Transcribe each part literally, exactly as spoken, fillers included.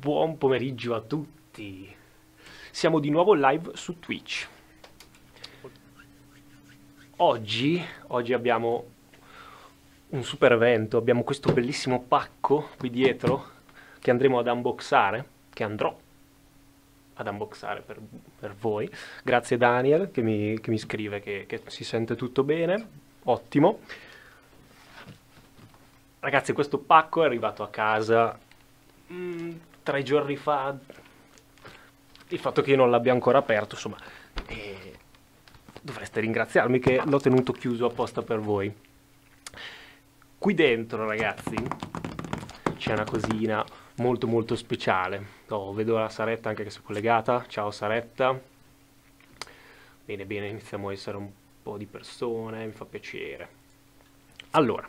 Buon pomeriggio a tutti. Siamo di nuovo live su Twitch. Oggi, oggi abbiamo un super evento, abbiamo questo bellissimo pacco qui dietro che andremo ad unboxare, che andrò ad unboxare per, per voi. Grazie Daniel che mi, che mi scrive che, che si sente tutto bene, ottimo. Ragazzi, questo pacco è arrivato a casa mm, tre giorni fa. Il fatto che io non l'abbia ancora aperto, insomma, eh, dovreste ringraziarmi che l'ho tenuto chiuso apposta per voi. Qui dentro, ragazzi, c'è una cosina molto molto speciale. Oh, vedo la Saretta anche che si è collegata. Ciao Saretta. Bene, bene, iniziamo a essere un po' di persone, mi fa piacere. Allora,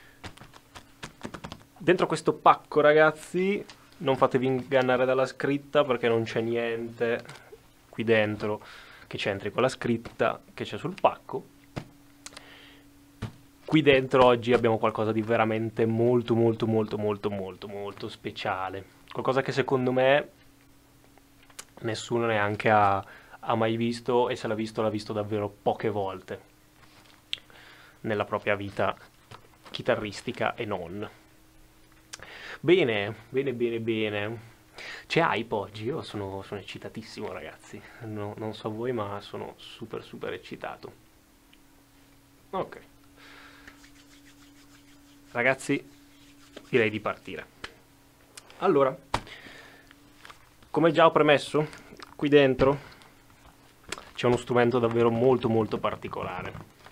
dentro questo pacco, ragazzi, non fatevi ingannare dalla scritta perché non c'è niente qui dentro che c'entri con la scritta che c'è sul pacco. Qui dentro oggi abbiamo qualcosa di veramente molto molto molto molto molto molto speciale. Qualcosa che secondo me nessuno neanche ha, ha mai visto, e se l'ha visto l'ha visto davvero poche volte nella propria vita chitarristica e non. Bene, bene, bene, bene. C'è hype oggi, io sono, sono eccitatissimo ragazzi, No- non so voi ma sono super super eccitato. Ok, ragazzi, direi di partire. Allora, come già ho premesso, qui dentro c'è uno strumento davvero molto molto particolare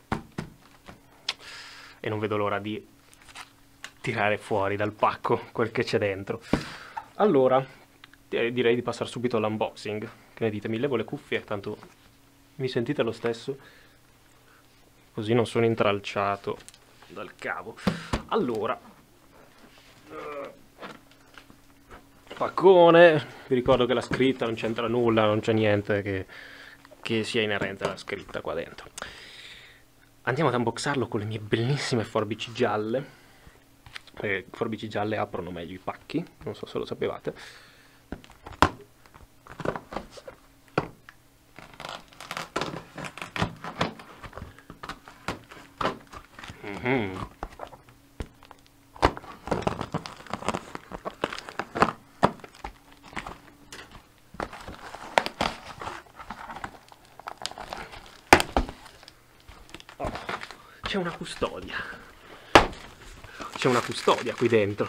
e non vedo l'ora di tirare fuori dal pacco quel che c'è dentro. Allora, eh, direi di passare subito all'unboxing. Che ne dite? Mi levo le cuffie, tanto mi sentite lo stesso? Così non sono intralciato dal cavo. Allora, eh, paccone. Vi ricordo che la scritta non c'entra nulla, non c'è niente che, che sia inerente alla scritta qua dentro. Andiamo ad unboxarlo con le mie bellissime forbici gialle. Le forbici gialle aprono meglio i pacchi, non so se lo sapevate. Mhm. Oh, c'è una custodia. C'è una custodia qui dentro.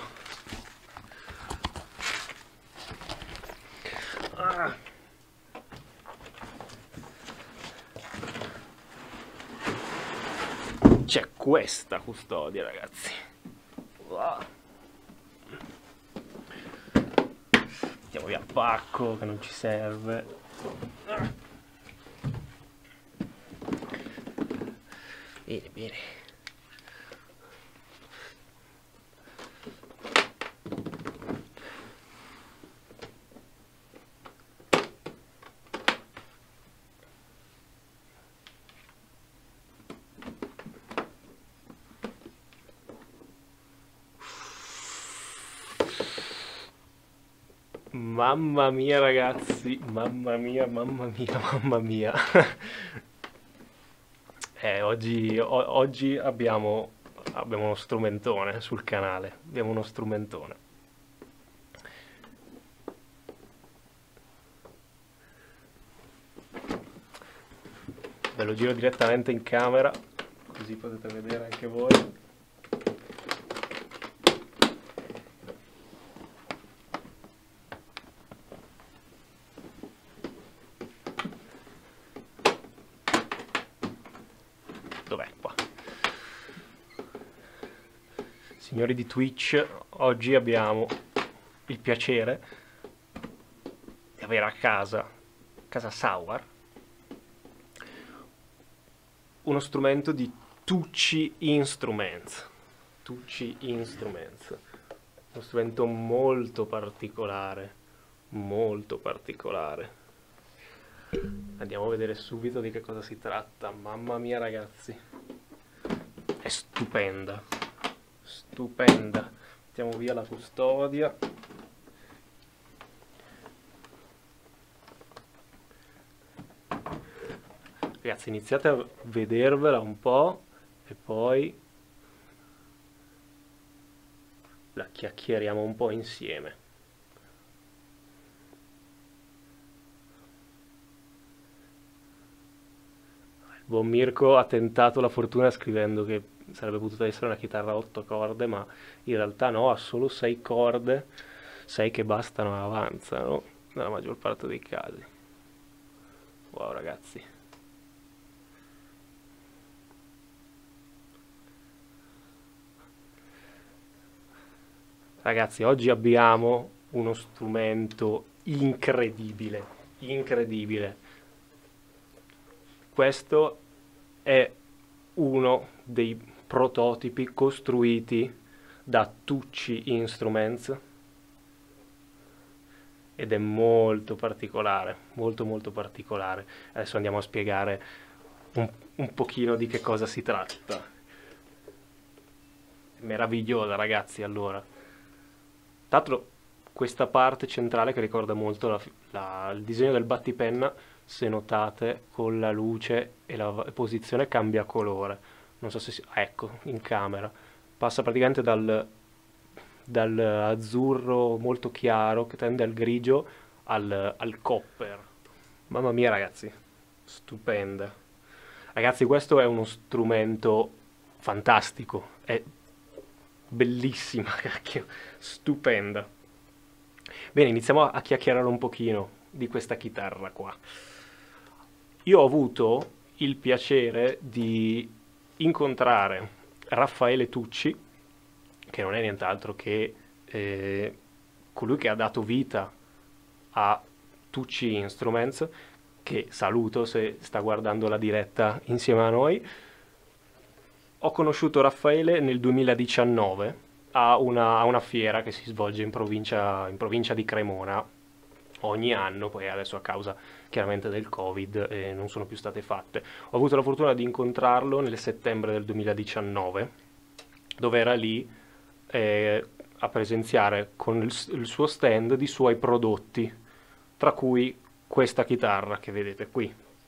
Ah. C'è questa custodia, ragazzi. Wow. Mettiamo via il pacco che non ci serve. Ah. Bene, bene. Mamma mia ragazzi, mamma mia, mamma mia, mamma mia. Eh, oggi, o- oggi abbiamo, abbiamo uno strumentone sul canale, abbiamo uno strumentone. Ve lo giro direttamente in camera, così potete vedere anche voi. Dov'è qua? Signori di Twitch, oggi abbiamo il piacere di avere a casa, casa Sauer, uno strumento di Tucci Instruments. Tucci Instruments. Uno strumento molto particolare, molto particolare. Andiamo a vedere subito di che cosa si tratta. Mamma mia ragazzi, è stupenda, stupenda. Mettiamo via la custodia. ragazzi, iniziate a vedervela un po' e poi la chiacchieriamo un po' insieme. Il buon Mirko ha tentato la fortuna scrivendo che sarebbe potuta essere una chitarra a otto corde, ma in realtà no, ha solo sei corde, sei che bastano e avanzano nella maggior parte dei casi. Wow, ragazzi. Ragazzi, oggi abbiamo uno strumento incredibile, incredibile. Questo è uno dei prototipi costruiti da Tucci Instruments ed è molto particolare, molto molto particolare. Adesso andiamo a spiegare un, un pochino di che cosa si tratta. È meravigliosa, ragazzi, allora. Tra l'altro questa parte centrale che ricorda molto la, la, il disegno del battipenna, se notate, con la luce e la posizione cambia colore. Non so se si... ecco, in camera. Passa praticamente dal, dal azzurro molto chiaro che tende al grigio al, al copper. Mamma mia, ragazzi, stupenda. Ragazzi, questo è uno strumento fantastico, è bellissima, cacchio, stupenda. Bene, iniziamo a chiacchierare un pochino di questa chitarra qua. Io ho avuto il piacere di incontrare Raffaele Tucci, che non è nient'altro che eh, colui che ha dato vita a Tucci Instruments, che saluto se sta guardando la diretta insieme a noi. Ho conosciuto Raffaele nel duemiladiciannove a una, a una fiera che si svolge in provincia, in provincia di Cremona ogni anno, poi adesso a causa chiaramente del Covid eh, non sono più state fatte. Ho avuto la fortuna di incontrarlo nel settembre del duemiladiciannove, dove era lì eh, a presenziare con il, il suo stand di suoi prodotti, tra cui questa chitarra che vedete qui.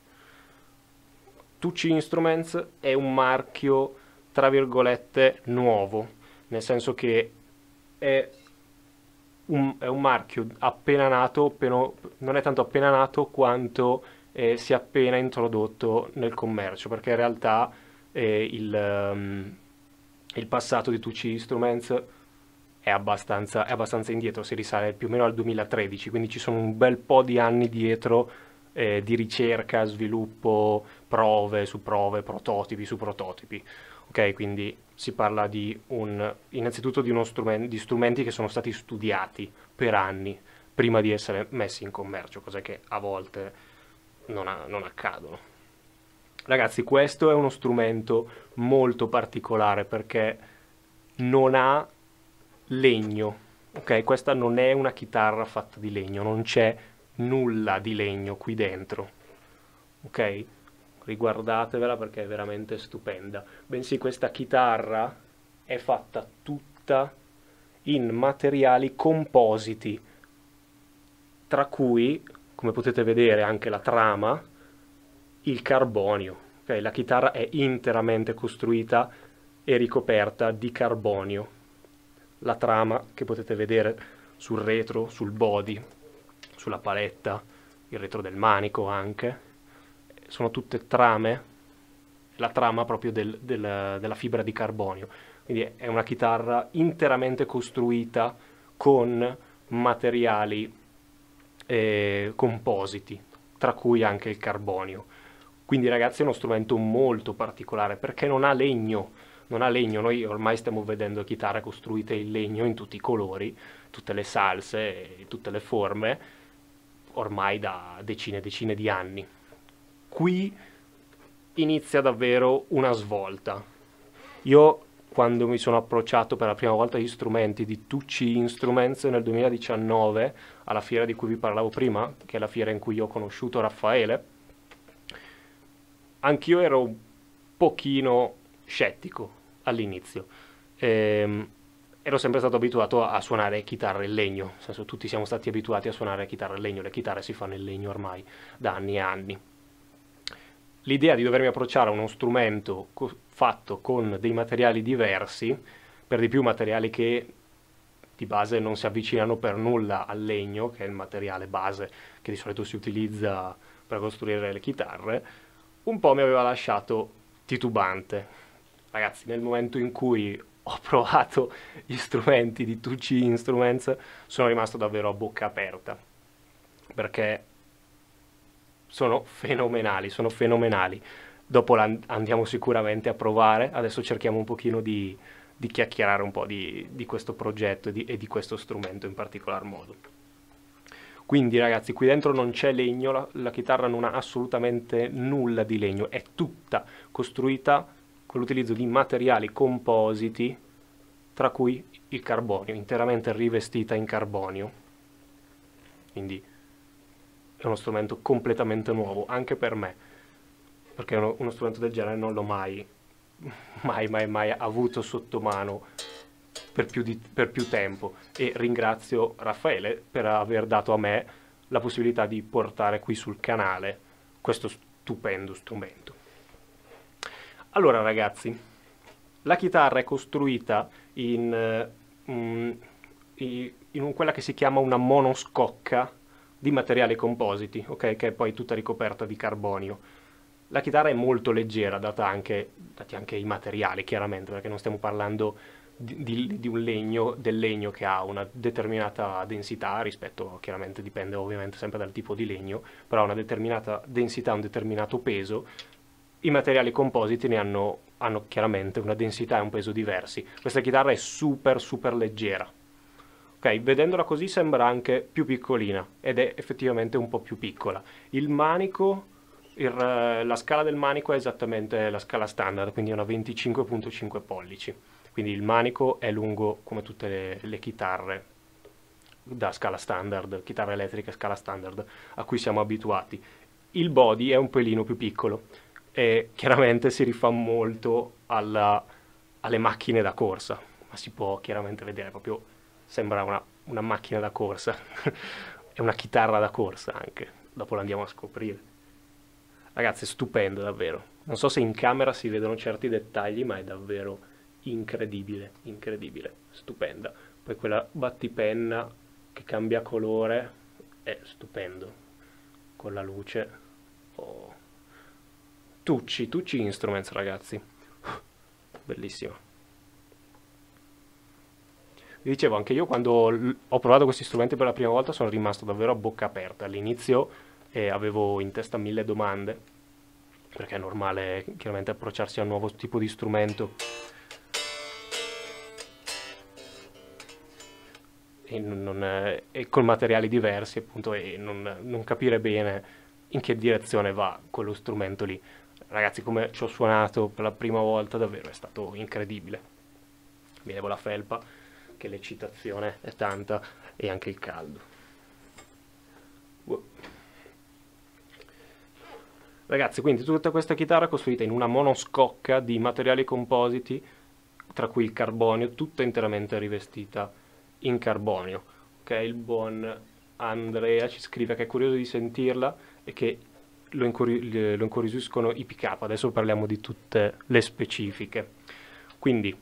Tucci Instruments è un marchio, tra virgolette, nuovo, nel senso che è un, è un marchio appena nato, appena, non è tanto appena nato quanto eh, si è appena introdotto nel commercio, perché in realtà eh, il, um, il passato di Tucci Instruments è abbastanza, è abbastanza indietro, si risale più o meno al duemilatredici, quindi ci sono un bel po' di anni dietro eh, di ricerca, sviluppo, prove su prove, prototipi su prototipi. Ok, quindi si parla di un, innanzitutto di, uno strumen- di strumenti che sono stati studiati per anni prima di essere messi in commercio, cose che a volte non, ha- non accadono. Ragazzi, questo è uno strumento molto particolare perché non ha legno, ok? Questa non è una chitarra fatta di legno, non c'è nulla di legno qui dentro, ok? Riguardatevela perché è veramente stupenda. Bensì questa chitarra è fatta tutta in materiali compositi, tra cui, come potete vedere, anche la trama, il carbonio. Okay? La chitarra è interamente costruita e ricoperta di carbonio. La trama che potete vedere sul retro, sul body, sulla paletta, il retro del manico anche, sono tutte trame, la trama proprio del, del, della fibra di carbonio. Quindi è una chitarra interamente costruita con materiali eh, compositi, tra cui anche il carbonio. Quindi ragazzi è uno strumento molto particolare perché non ha legno, non ha legno. Noi ormai stiamo vedendo chitarre costruite in legno in tutti i colori, tutte le salse, tutte le forme, ormai da decine e decine di anni. Qui inizia davvero una svolta. Io quando mi sono approcciato per la prima volta agli strumenti di Tucci Instruments nel duemiladiciannove, alla fiera di cui vi parlavo prima, che è la fiera in cui ho conosciuto Raffaele, anch'io ero un pochino scettico all'inizio. Ehm, ero sempre stato abituato a, a suonare chitarre in legno, nel senso tutti siamo stati abituati a suonare chitarre in legno, le chitarre si fanno in legno ormai da anni e anni. l'idea di dovermi approcciare a uno strumento co- fatto con dei materiali diversi, per di più materiali che di base non si avvicinano per nulla al legno, che è il materiale base che di solito si utilizza per costruire le chitarre, un po' mi aveva lasciato titubante. Ragazzi, nel momento in cui ho provato gli strumenti di Tucci Instruments, sono rimasto davvero a bocca aperta, perché sono fenomenali, sono fenomenali. Dopo la andiamo sicuramente a provare, adesso cerchiamo un pochino di, di chiacchierare un po' di, di questo progetto e di, e di questo strumento in particolar modo. Quindi ragazzi, qui dentro non c'è legno, la, la chitarra non ha assolutamente nulla di legno, è tutta costruita con l'utilizzo di materiali compositi, tra cui il carbonio, interamente rivestita in carbonio. Quindi è uno strumento completamente nuovo, anche per me, perché uno, uno strumento del genere non l'ho mai, mai, mai, mai avuto sotto mano per più, di, per più tempo, e ringrazio Raffaele per aver dato a me la possibilità di portare qui sul canale questo stupendo strumento. Allora ragazzi, la chitarra è costruita in, uh, in un, quella che si chiama una monoscocca di materiali compositi, ok? Che è poi tutta ricoperta di carbonio. La chitarra è molto leggera, data anche, dati anche i materiali, chiaramente, perché non stiamo parlando di, di, di un legno, del legno che ha una determinata densità rispetto, chiaramente dipende ovviamente sempre dal tipo di legno, però una determinata densità, un determinato peso. I materiali compositi ne hanno, hanno chiaramente una densità e un peso diversi. Questa chitarra è super super leggera. Ok, vedendola così sembra anche più piccolina, ed è effettivamente un po' più piccola. Il manico, il, la scala del manico è esattamente la scala standard, quindi è una venticinque virgola cinque pollici. Quindi il manico è lungo come tutte le, le chitarre da scala standard, chitarra elettrica scala standard, a cui siamo abituati. Il body è un pelino più piccolo e chiaramente si rifà molto alla, alle macchine da corsa, ma si può chiaramente vedere, proprio sembra una, una macchina da corsa, è una chitarra da corsa anche, dopo l'andiamo a scoprire. Ragazzi, è stupendo davvero, non so se in camera si vedono certi dettagli, ma è davvero incredibile, incredibile, stupenda. Poi quella battipenna che cambia colore è stupendo, con la luce. Oh. Tucci, Tucci Instruments ragazzi, bellissimo. Vi dicevo, anche io quando ho provato questi strumenti per la prima volta sono rimasto davvero a bocca aperta. All'inizio eh, avevo in testa mille domande, perché è normale chiaramente approcciarsi a un nuovo tipo di strumento e, non, eh, e con materiali diversi, appunto, e non, non capire bene in che direzione va quello strumento lì. Ragazzi, come ci ho suonato per la prima volta, davvero è stato incredibile. Mi levo la felpa, che l'eccitazione è tanta, e anche il caldo. Wow. Ragazzi, quindi tutta questa chitarra è costruita in una monoscocca di materiali compositi, tra cui il carbonio, tutta interamente rivestita in carbonio. Ok, il buon Andrea ci scrive che è curioso di sentirla e che lo, incuri lo incuriosiscono i pick-up. Adesso parliamo di tutte le specifiche. Quindi,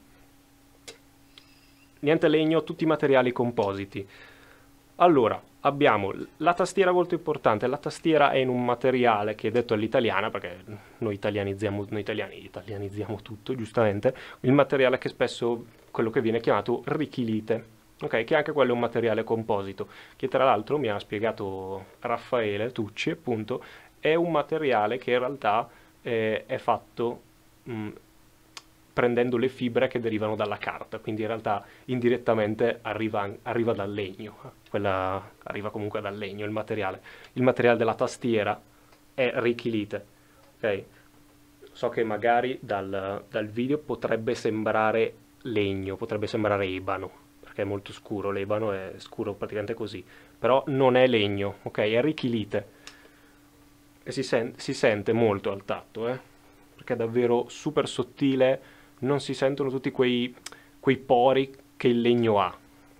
niente legno, tutti materiali compositi. Allora, abbiamo la tastiera molto importante. La tastiera è in un materiale che è detto all'italiana, perché noi italianizziamo, noi italiani italianizziamo tutto, giustamente, il materiale che spesso, quello che viene chiamato richilite, ok? Che anche quello è un materiale composito, che tra l'altro mi ha spiegato Raffaele Tucci, appunto, è un materiale che in realtà eh, è fatto mh, prendendo le fibre che derivano dalla carta, quindi in realtà indirettamente arriva, arriva dal legno, quella arriva comunque dal legno il materiale. Il materiale della tastiera è richilite, ok? So che magari dal, dal video potrebbe sembrare legno, potrebbe sembrare ebano, perché è molto scuro, l'ebano è scuro praticamente così, però non è legno, ok? È richilite e si, sen si sente molto al tatto, eh? Perché è davvero super sottile, non si sentono tutti quei, quei pori che il legno ha.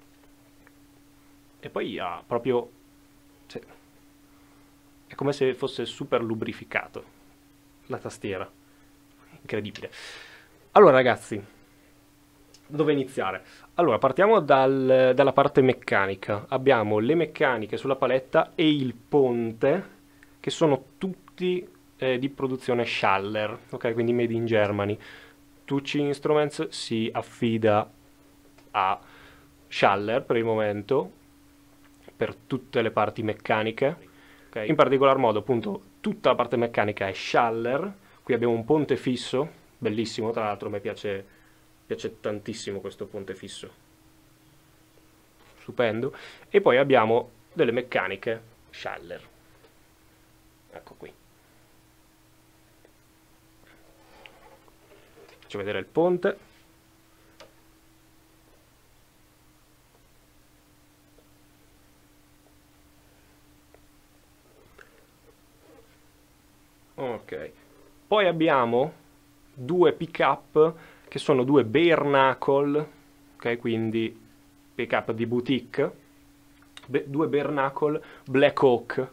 E poi ha proprio... cioè, è come se fosse super lubrificato. la tastiera. Incredibile. Allora ragazzi, dove iniziare? Allora, partiamo dal- dalla parte meccanica. Abbiamo le meccaniche sulla paletta e il ponte, che sono tutti eh, di produzione Schaller, ok? Quindi made in Germany. Tucci Instruments si affida a Schaller per il momento, per tutte le parti meccaniche. Okay? In particolar modo, appunto, tutta la parte meccanica è Schaller. Qui abbiamo un ponte fisso, bellissimo, tra l'altro a me piace, piace tantissimo questo ponte fisso. Stupendo. E poi abbiamo delle meccaniche Schaller. Ecco qui. Faccio vedere il ponte. Ok. Poi abbiamo due pick-up che sono due bare knuckle, ok? Quindi pick-up di boutique, Be- due bare knuckle Black Hawk.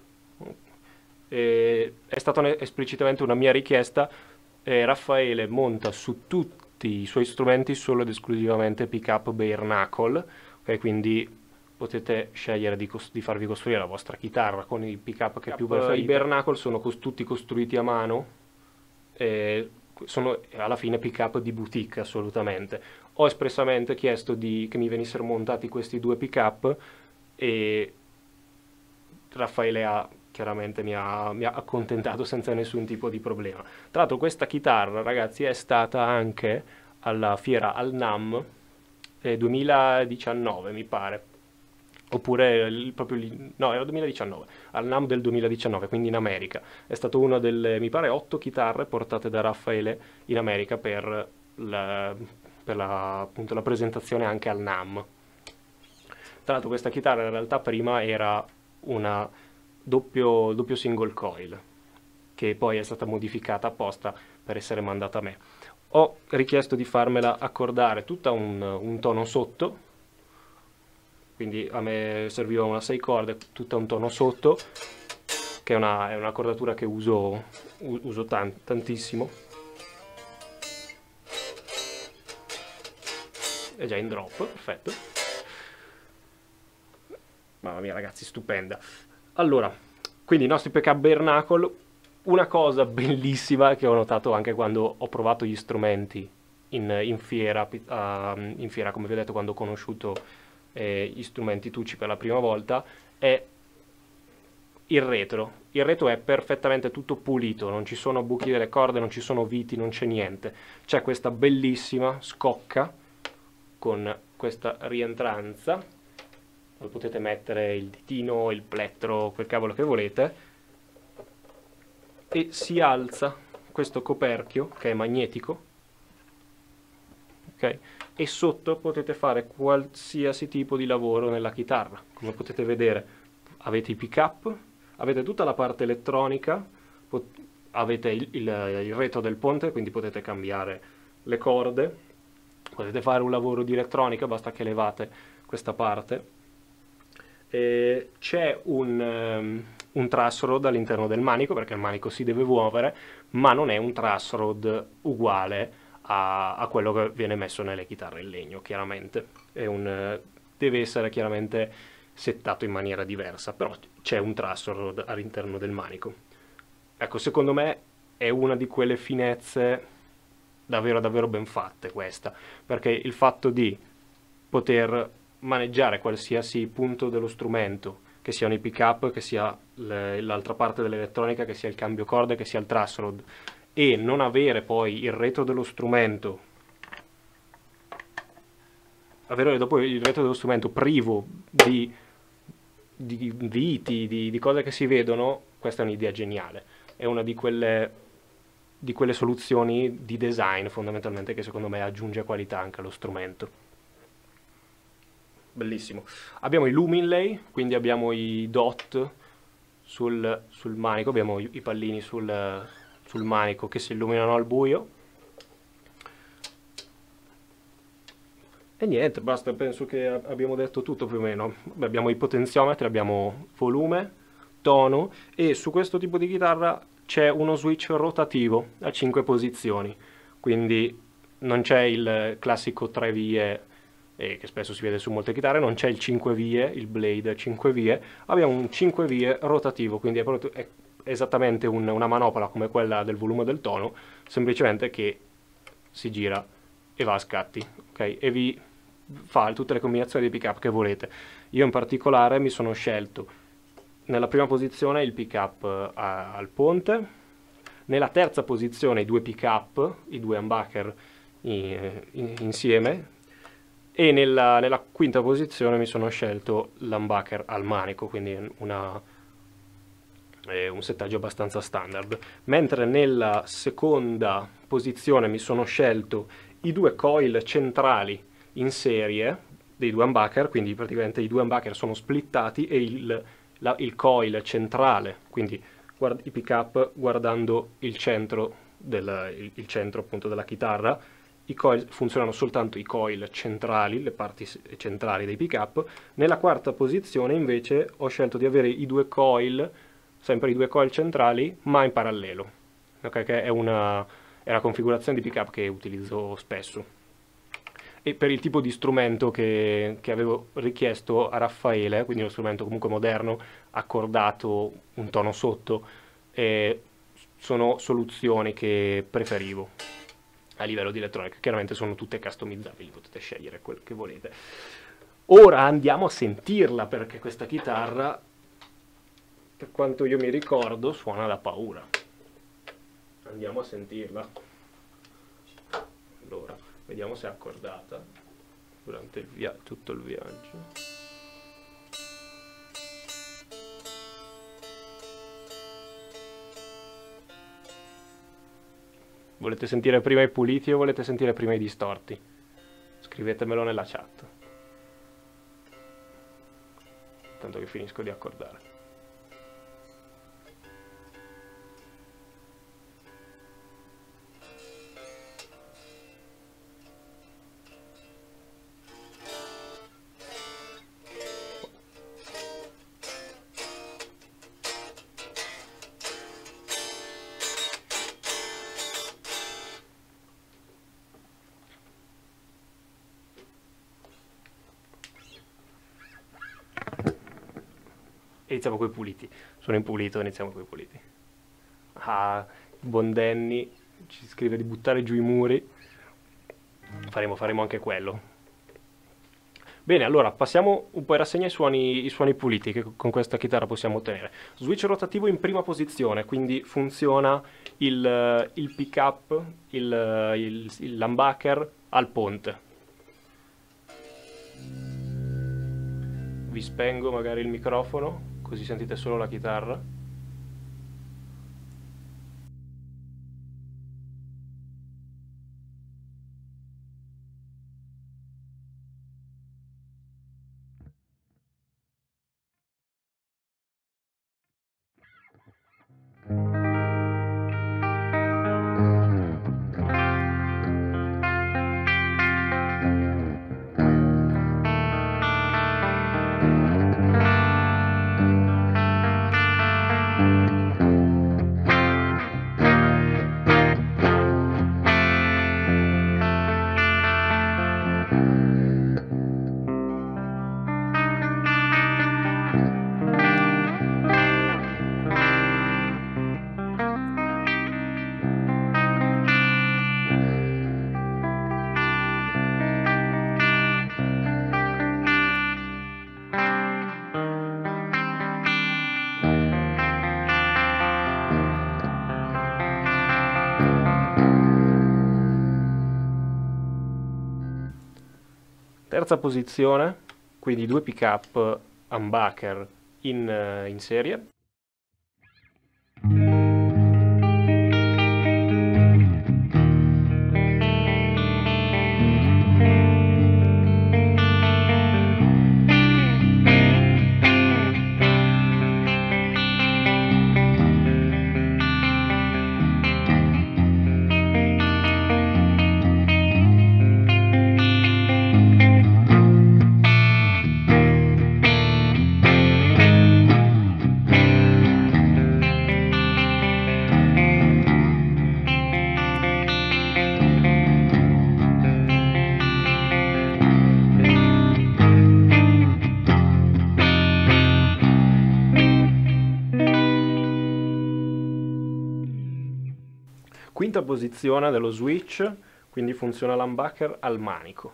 E è stata un- esplicitamente una mia richiesta. E Raffaele monta su tutti i suoi strumenti solo ed esclusivamente pick-up bare knuckle, ok? Quindi potete scegliere di, cos- di farvi costruire la vostra chitarra con i pick-up che più preferite. I bare knuckle sono cos- tutti costruiti a mano, e sono alla fine pick-up di boutique assolutamente. Ho espressamente chiesto di, che mi venissero montati questi due pick-up e Raffaele ha, chiaramente mi ha, mi ha accontentato senza nessun tipo di problema. Tra l'altro questa chitarra, ragazzi, è stata anche alla fiera al NAMM eh, duemiladiciannove, mi pare. Oppure il- proprio lì- no, era duemiladiciannove, al NAMM del duemiladiciannove, quindi in America. È stato una delle, mi pare, otto chitarre portate da Raffaele in America per la, per la, appunto, la presentazione anche al NAMM. Tra l'altro questa chitarra in realtà prima era una doppio, doppio single coil, che poi è stata modificata apposta per essere mandata a me. Ho richiesto di farmela accordare tutta un, un tono sotto, quindi a me serviva una sei corde, tutta un tono sotto, che è una, è un'accordatura che uso, uso tan- tantissimo. È già in drop, perfetto. Mamma mia ragazzi, stupenda. Allora, quindi i nostri pick-up bare knuckle. Una cosa bellissima che ho notato anche quando ho provato gli strumenti in, in fiera, pi- ah, in fiera, come vi ho detto, quando ho conosciuto eh, gli strumenti Tucci per la prima volta, è il retro. Il retro è perfettamente tutto pulito, non ci sono buchi delle corde, non ci sono viti, non c'è niente. C'è questa bellissima scocca con questa rientranza, dove potete mettere il ditino, il plettro, quel cavolo che volete, e si alza questo coperchio che è magnetico, ok? E sotto potete fare qualsiasi tipo di lavoro nella chitarra. Come potete vedere avete i pick-up, avete tutta la parte elettronica, pot- avete il, il, il retro del ponte, quindi potete cambiare le corde, potete fare un lavoro di elettronica, basta che levate questa parte. E c'è un, um, un truss rod all'interno del manico, perché il manico si deve muovere, ma non è un truss rod uguale a, a quello che viene messo nelle chitarre in legno, chiaramente. È un, eh, deve essere chiaramente settato in maniera diversa, però c'è un truss rod all'interno del manico. Ecco, secondo me è una di quelle finezze davvero davvero ben fatte questa, perché il fatto di poter maneggiare qualsiasi punto dello strumento, che siano i pick-up, che sia le- l'altra parte dell'elettronica, che sia il cambio corde, che sia il truss rod, e non avere poi il retro dello strumento, avere dopo il retro dello strumento privo di, di viti, di, di cose che si vedono, questa è un'idea geniale. È una di quelle, di quelle soluzioni di design fondamentalmente che secondo me aggiunge qualità anche allo strumento. Bellissimo. Abbiamo i luminlay, quindi abbiamo i dot sul, sul manico, abbiamo i, i pallini sul, sul manico che si illuminano al buio. E niente, basta, penso che abbiamo detto tutto più o meno. Beh, abbiamo i potenziometri, abbiamo volume, tono, e su questo tipo di chitarra c'è uno switch rotativo a cinque posizioni, quindi non c'è il classico tre vie, eh, che spesso si vede su molte chitarre, non c'è il cinque vie, il blade cinque vie, abbiamo un cinque vie rotativo, quindi è, proprio, è esattamente un, una manopola come quella del volume del tono, semplicemente che si gira e va a scatti, ok? E vi fa tutte le combinazioni di pick-up che volete. Io in particolare mi sono scelto nella prima posizione il pick-up al ponte, nella terza posizione i due pick-up, i due humbucker in, in, insieme, e nella, nella quinta posizione mi sono scelto l'humbucker al manico, quindi una, eh, un settaggio abbastanza standard. Mentre nella seconda posizione mi sono scelto i due coil centrali in serie dei due humbucker, quindi praticamente i due humbucker sono splittati e il La, il coil centrale, quindi guard, i pick up guardando il centro, del, il, il centro appunto della chitarra. I coil funzionano soltanto i coil centrali, le parti centrali dei pick up. Nella quarta posizione invece ho scelto di avere i due coil, sempre i due coil centrali, ma in parallelo, okay? Che è una, è una configurazione di pick up che utilizzo spesso. E per il tipo di strumento che, che avevo richiesto a Raffaele, quindi uno strumento comunque moderno, accordato, un tono sotto, eh, sono soluzioni che preferivo a livello di elettronica. Chiaramente sono tutte customizzabili, potete scegliere quel che volete. Ora andiamo a sentirla, perché questa chitarra, per quanto io mi ricordo, suona da paura. Andiamo a sentirla. Allora, vediamo se è accordata durante il via tutto il viaggio. Volete sentire prima i puliti o volete sentire prima i distorti? Scrivetemelo nella chat. Tanto che finisco di accordare. Iniziamo coi puliti. Sono impulito, iniziamo coi puliti. Ah, buon Danny ci scrive di buttare giù i muri. Faremo, faremo anche quello. Bene, allora passiamo un po' in rassegna i suoni, i suoni puliti che con questa chitarra possiamo ottenere. Switch rotativo in prima posizione, quindi funziona il, il pick up, il, il, il humbucker al ponte. Vi spengo magari il microfono, così sentite solo la chitarra. Terza posizione, quindi due pick up humbucker in, in serie. Quinta posizione dello switch, quindi funziona l'humbucker al manico.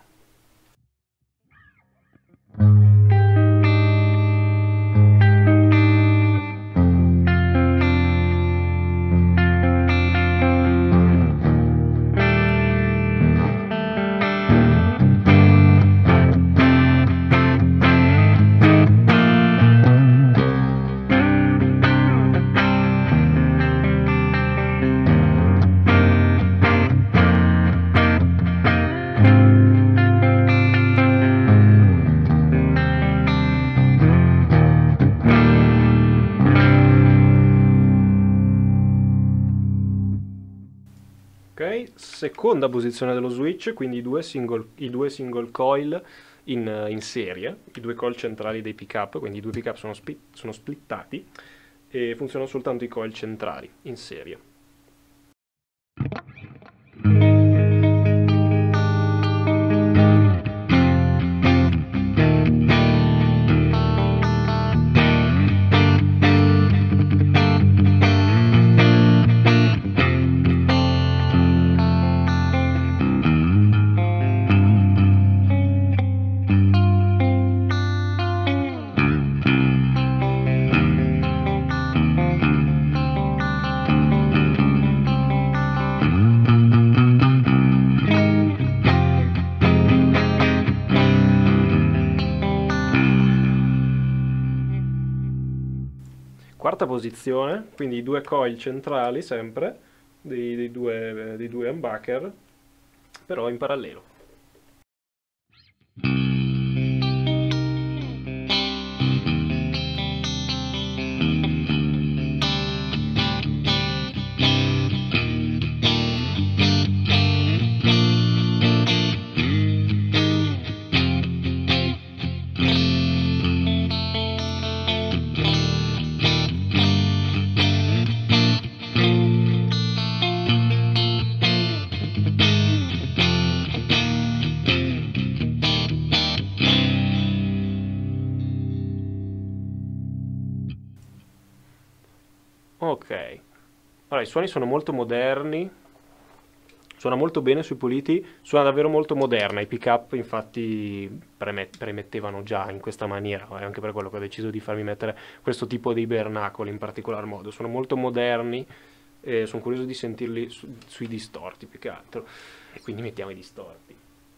Ok, seconda posizione dello switch, quindi i due single, i due single coil in, in serie, i due coil centrali dei pick-up, quindi i due pick-up sono, split, sono splittati e funzionano soltanto i coil centrali in serie. Quarta posizione, quindi i due coil centrali sempre, dei, dei, due, dei due humbucker, però in parallelo. Ok, allora i suoni sono molto moderni, suona molto bene sui puliti, suona davvero molto moderna, i pick-up infatti premet- premettevano già in questa maniera, è anche per quello che ho deciso di farmi mettere questo tipo di bernacoli in particolar modo, sono molto moderni e sono curioso di sentirli su- sui distorti più che altro, e quindi mettiamo i distorti.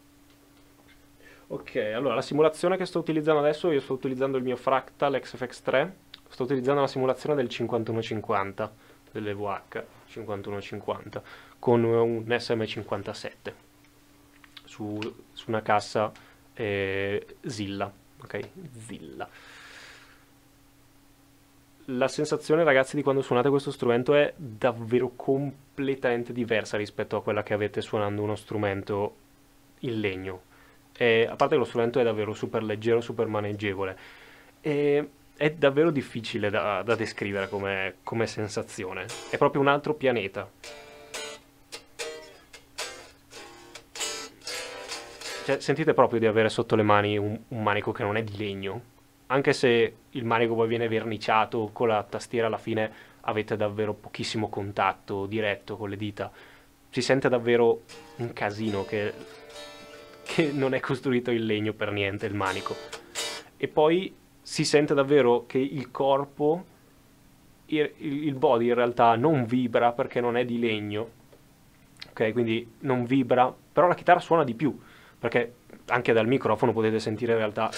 Ok, allora la simulazione che sto utilizzando adesso, io sto utilizzando il mio Fractal X F X tre, sto utilizzando la simulazione del cinquantuno cinquanta, dell'E V H cinquantuno cinquanta, con un S M cinquantasette, su, su una cassa eh, Zilla, ok? Zilla. La sensazione, ragazzi, di quando suonate questo strumento è davvero completamente diversa rispetto a quella che avete suonando uno strumento in legno. E, a parte che lo strumento è davvero super leggero, super maneggevole, e è davvero difficile da, da descrivere come, come sensazione. È proprio un altro pianeta. Cioè, sentite proprio di avere sotto le mani un, un manico che non è di legno. Anche se il manico poi viene verniciato con la tastiera, alla fine avete davvero pochissimo contatto diretto con le dita. Si sente davvero un casino che, che non è costruito in legno per niente il manico. E poi si sente davvero che il corpo, il, il body in realtà non vibra perché non è di legno. Ok, quindi non vibra, però la chitarra suona di più, perché anche dal microfono potete sentire in realtà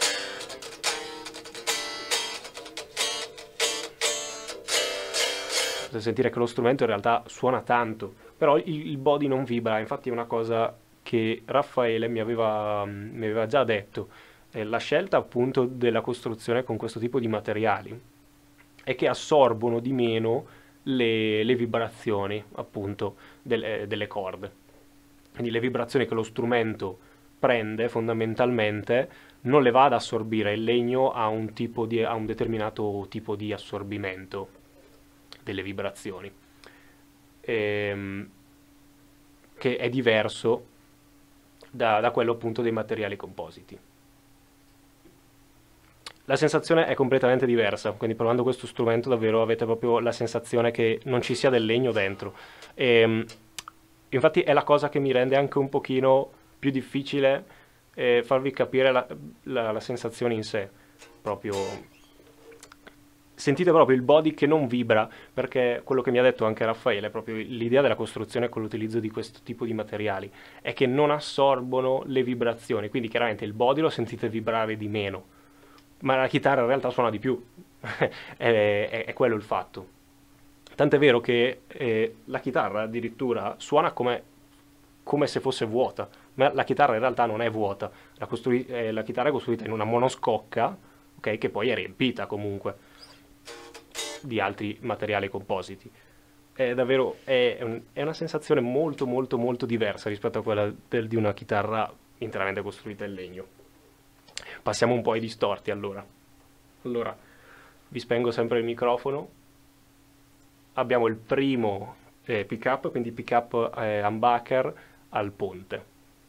potete sentire che lo strumento in realtà suona tanto, però il, il body non vibra. Infatti è una cosa che Raffaele mi aveva, mi aveva già detto, eh, la scelta appunto della costruzione con questo tipo di materiali è che assorbono di meno le, le vibrazioni appunto delle, delle corde. Quindi le vibrazioni che lo strumento prende fondamentalmente non le va ad assorbire, il legno ha un, tipo di, ha un determinato tipo di assorbimento delle vibrazioni, ehm, che è diverso da, da quello appunto dei materiali compositi. la sensazione è completamente diversa, quindi provando questo strumento davvero avete proprio la sensazione che non ci sia del legno dentro. E, infatti è la cosa che mi rende anche un pochino più difficile eh, farvi capire la, la, la sensazione in sé. Proprio sentite proprio il body che non vibra, perché quello che mi ha detto anche Raffaele, proprio l'idea della costruzione con l'utilizzo di questo tipo di materiali, è che non assorbono le vibrazioni, quindi chiaramente il body lo sentite vibrare di meno, ma la chitarra in realtà suona di più, è, è, è quello il fatto. Tant'è vero che eh, la chitarra addirittura suona come, come se fosse vuota, ma la chitarra in realtà non è vuota, la, costrui- eh, la chitarra è costruita in una monoscocca, ok, che poi è riempita comunque di altri materiali compositi. È davvero è, un- è una sensazione molto molto molto diversa rispetto a quella del- di una chitarra interamente costruita in legno. Passiamo un po' ai distorti allora. Allora, vi spengo sempre il microfono. Abbiamo il primo eh, pick up, quindi pick up eh, humbucker al ponte.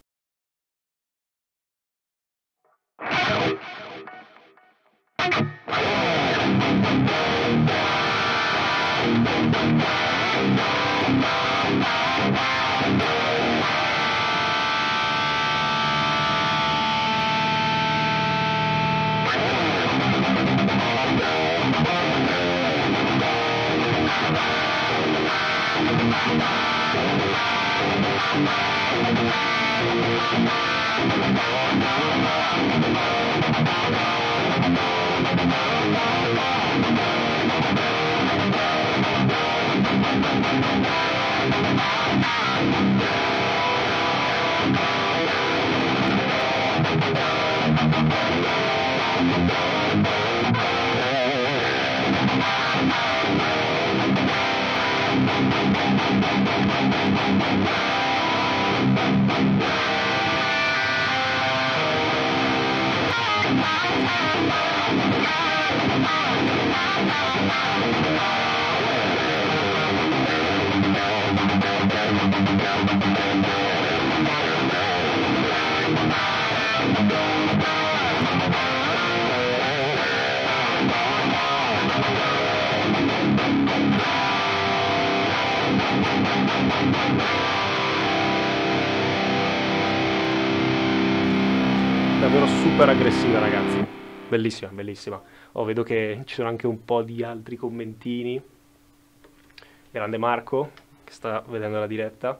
Davvero super aggressiva, ragazzi. Bellissima, bellissima. Oh, vedo che ci sono anche un po' di altri commentini. Grande Marco, che sta vedendo la diretta.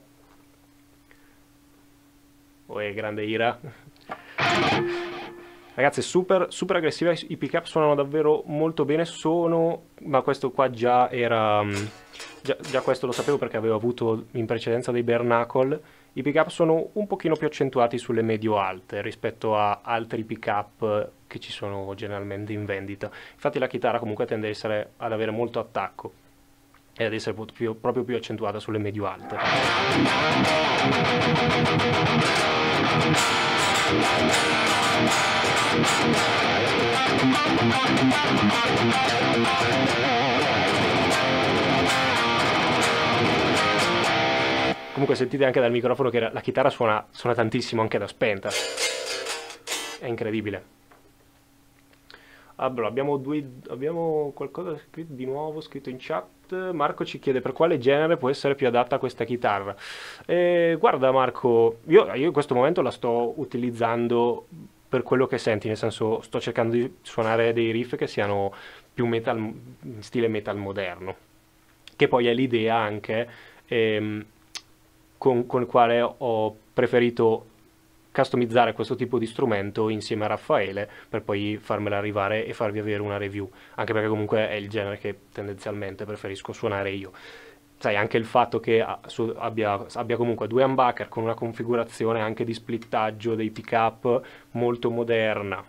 Oh, e grande Ira. Ragazzi, super, super aggressiva, i pick up suonano davvero molto bene, sono... ma questo qua già era... Già, già questo lo sapevo perché avevo avuto in precedenza dei bare knuckle. I pick up sono un pochino più accentuati sulle medio-alte rispetto a altri pick up che ci sono generalmente in vendita. Infatti la chitarra comunque tende ad, essere, ad avere molto attacco e ad essere più, proprio più accentuata sulle medio-alte. Comunque sentite anche dal microfono che la chitarra suona, suona tantissimo anche da spenta. È incredibile. Allora, abbiamo, due, abbiamo qualcosa scritto, di nuovo scritto in chat. Marco ci chiede per quale genere può essere più adatta questa chitarra. Eh, guarda Marco, io, io in questo momento la sto utilizzando per quello che senti, nel senso sto cercando di suonare dei riff che siano più metal, in stile metal moderno, che poi è l'idea anche ehm, con, con il quale ho preferito customizzare questo tipo di strumento insieme a Raffaele per poi farmela arrivare e farvi avere una review, anche perché comunque è il genere che tendenzialmente preferisco suonare io. Sai, anche il fatto che abbia, abbia comunque due humbucker con una configurazione anche di splittaggio dei pick up molto moderna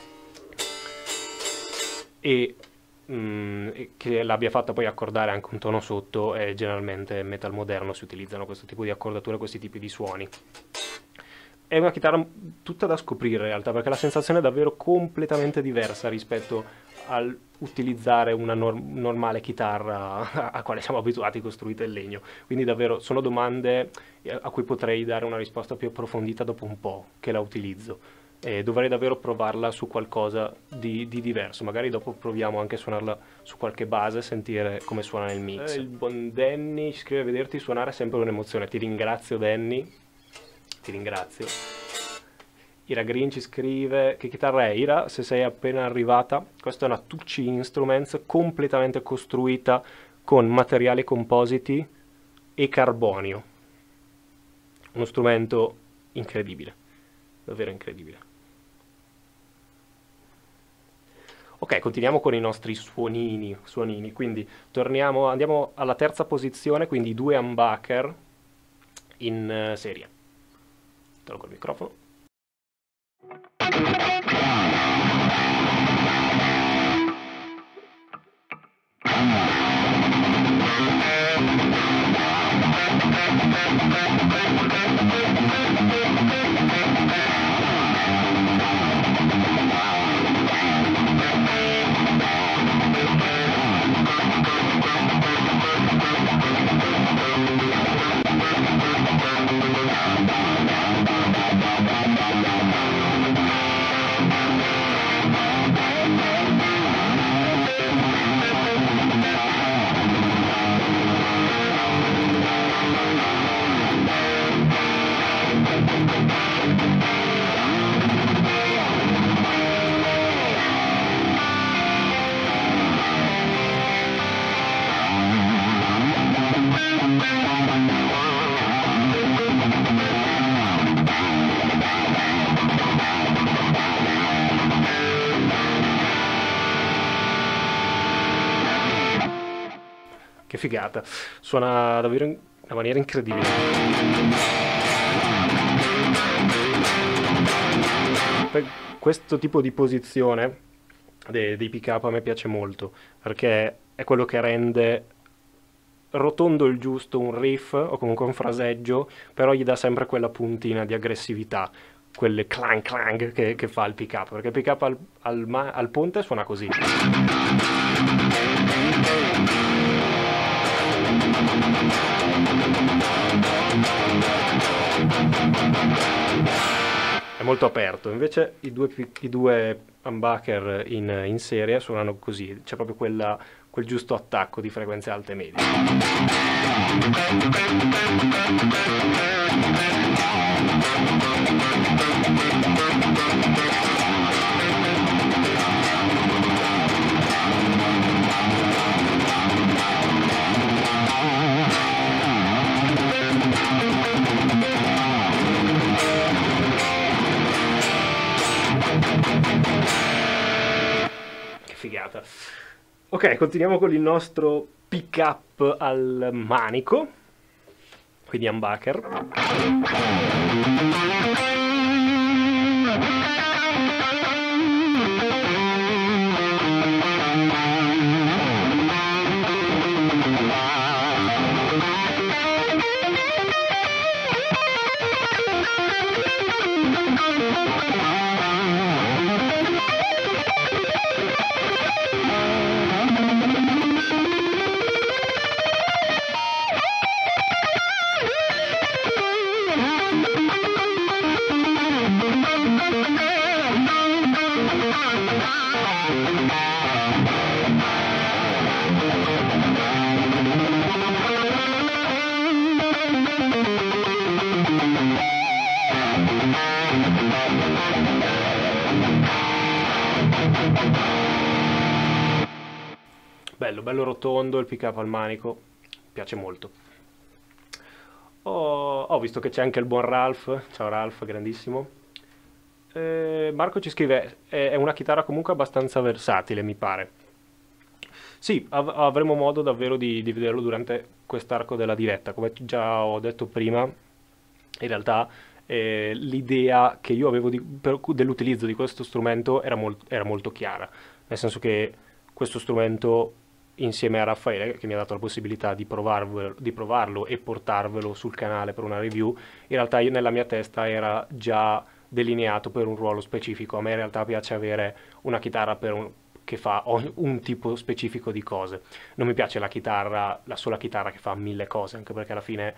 e mm, che l'abbia fatta poi accordare anche un tono sotto, e generalmente in metal moderno si utilizzano questo tipo di accordature, questi tipi di suoni. È una chitarra tutta da scoprire in realtà, perché la sensazione è davvero completamente diversa rispetto all'utilizzare una nor- normale chitarra a quale siamo abituati, costruita in legno. Quindi davvero sono domande a cui potrei dare una risposta più approfondita dopo un po' che la utilizzo. e dovrei davvero provarla su qualcosa di, di diverso. Magari dopo proviamo anche a suonarla su qualche base, sentire come suona nel mix. Eh, il buon Danny ci scrive: vederti suonare è sempre un'emozione. Ti ringrazio Danny, ti ringrazio. Ira Green ci scrive: che chitarra è? Ira, se sei appena arrivata, questa è una Tucci Instruments completamente costruita con materiali compositi e carbonio. Uno strumento incredibile, davvero incredibile. Ok, continuiamo con i nostri suonini, suonini. Quindi torniamo, andiamo alla terza posizione, quindi due humbucker in uh, serie. Tolgo il microfono. Che figata, suona davvero in una maniera incredibile. Per questo tipo di posizione dei, dei pick up a me piace molto, perché è quello che rende rotondo il giusto un riff o comunque un fraseggio, però gli dà sempre quella puntina di aggressività, quelle clang clang che, che fa il pick up, perché il pick up al, al, al ponte suona così. È molto aperto, invece i due, i due humbucker in, in serie suonano così, c'è proprio quella, quel giusto attacco di frequenze alte e medie. Che figata. Ok, continuiamo con il nostro pick up al manico, quindi humbucker. Bello, bello rotondo, il pick up al manico, piace molto. Ho, ho visto che c'è anche il buon Ralph, ciao Ralph, grandissimo. Eh, Marco ci scrive, è, è una chitarra comunque abbastanza versatile, mi pare. Sì, av avremo modo davvero di, di vederlo durante quest'arco della diretta. Come già ho detto prima, in realtà eh, l'idea che io avevo dell'utilizzo di questo strumento era, mol era molto chiara, nel senso che questo strumento, insieme a Raffaele, che mi ha dato la possibilità di, di provarlo e portarvelo sul canale per una review, in realtà io, nella mia testa era già delineato per un ruolo specifico. A me in realtà piace avere una chitarra per un, che fa un tipo specifico di cose. Non mi piace la chitarra, la sola chitarra che fa mille cose, anche perché alla fine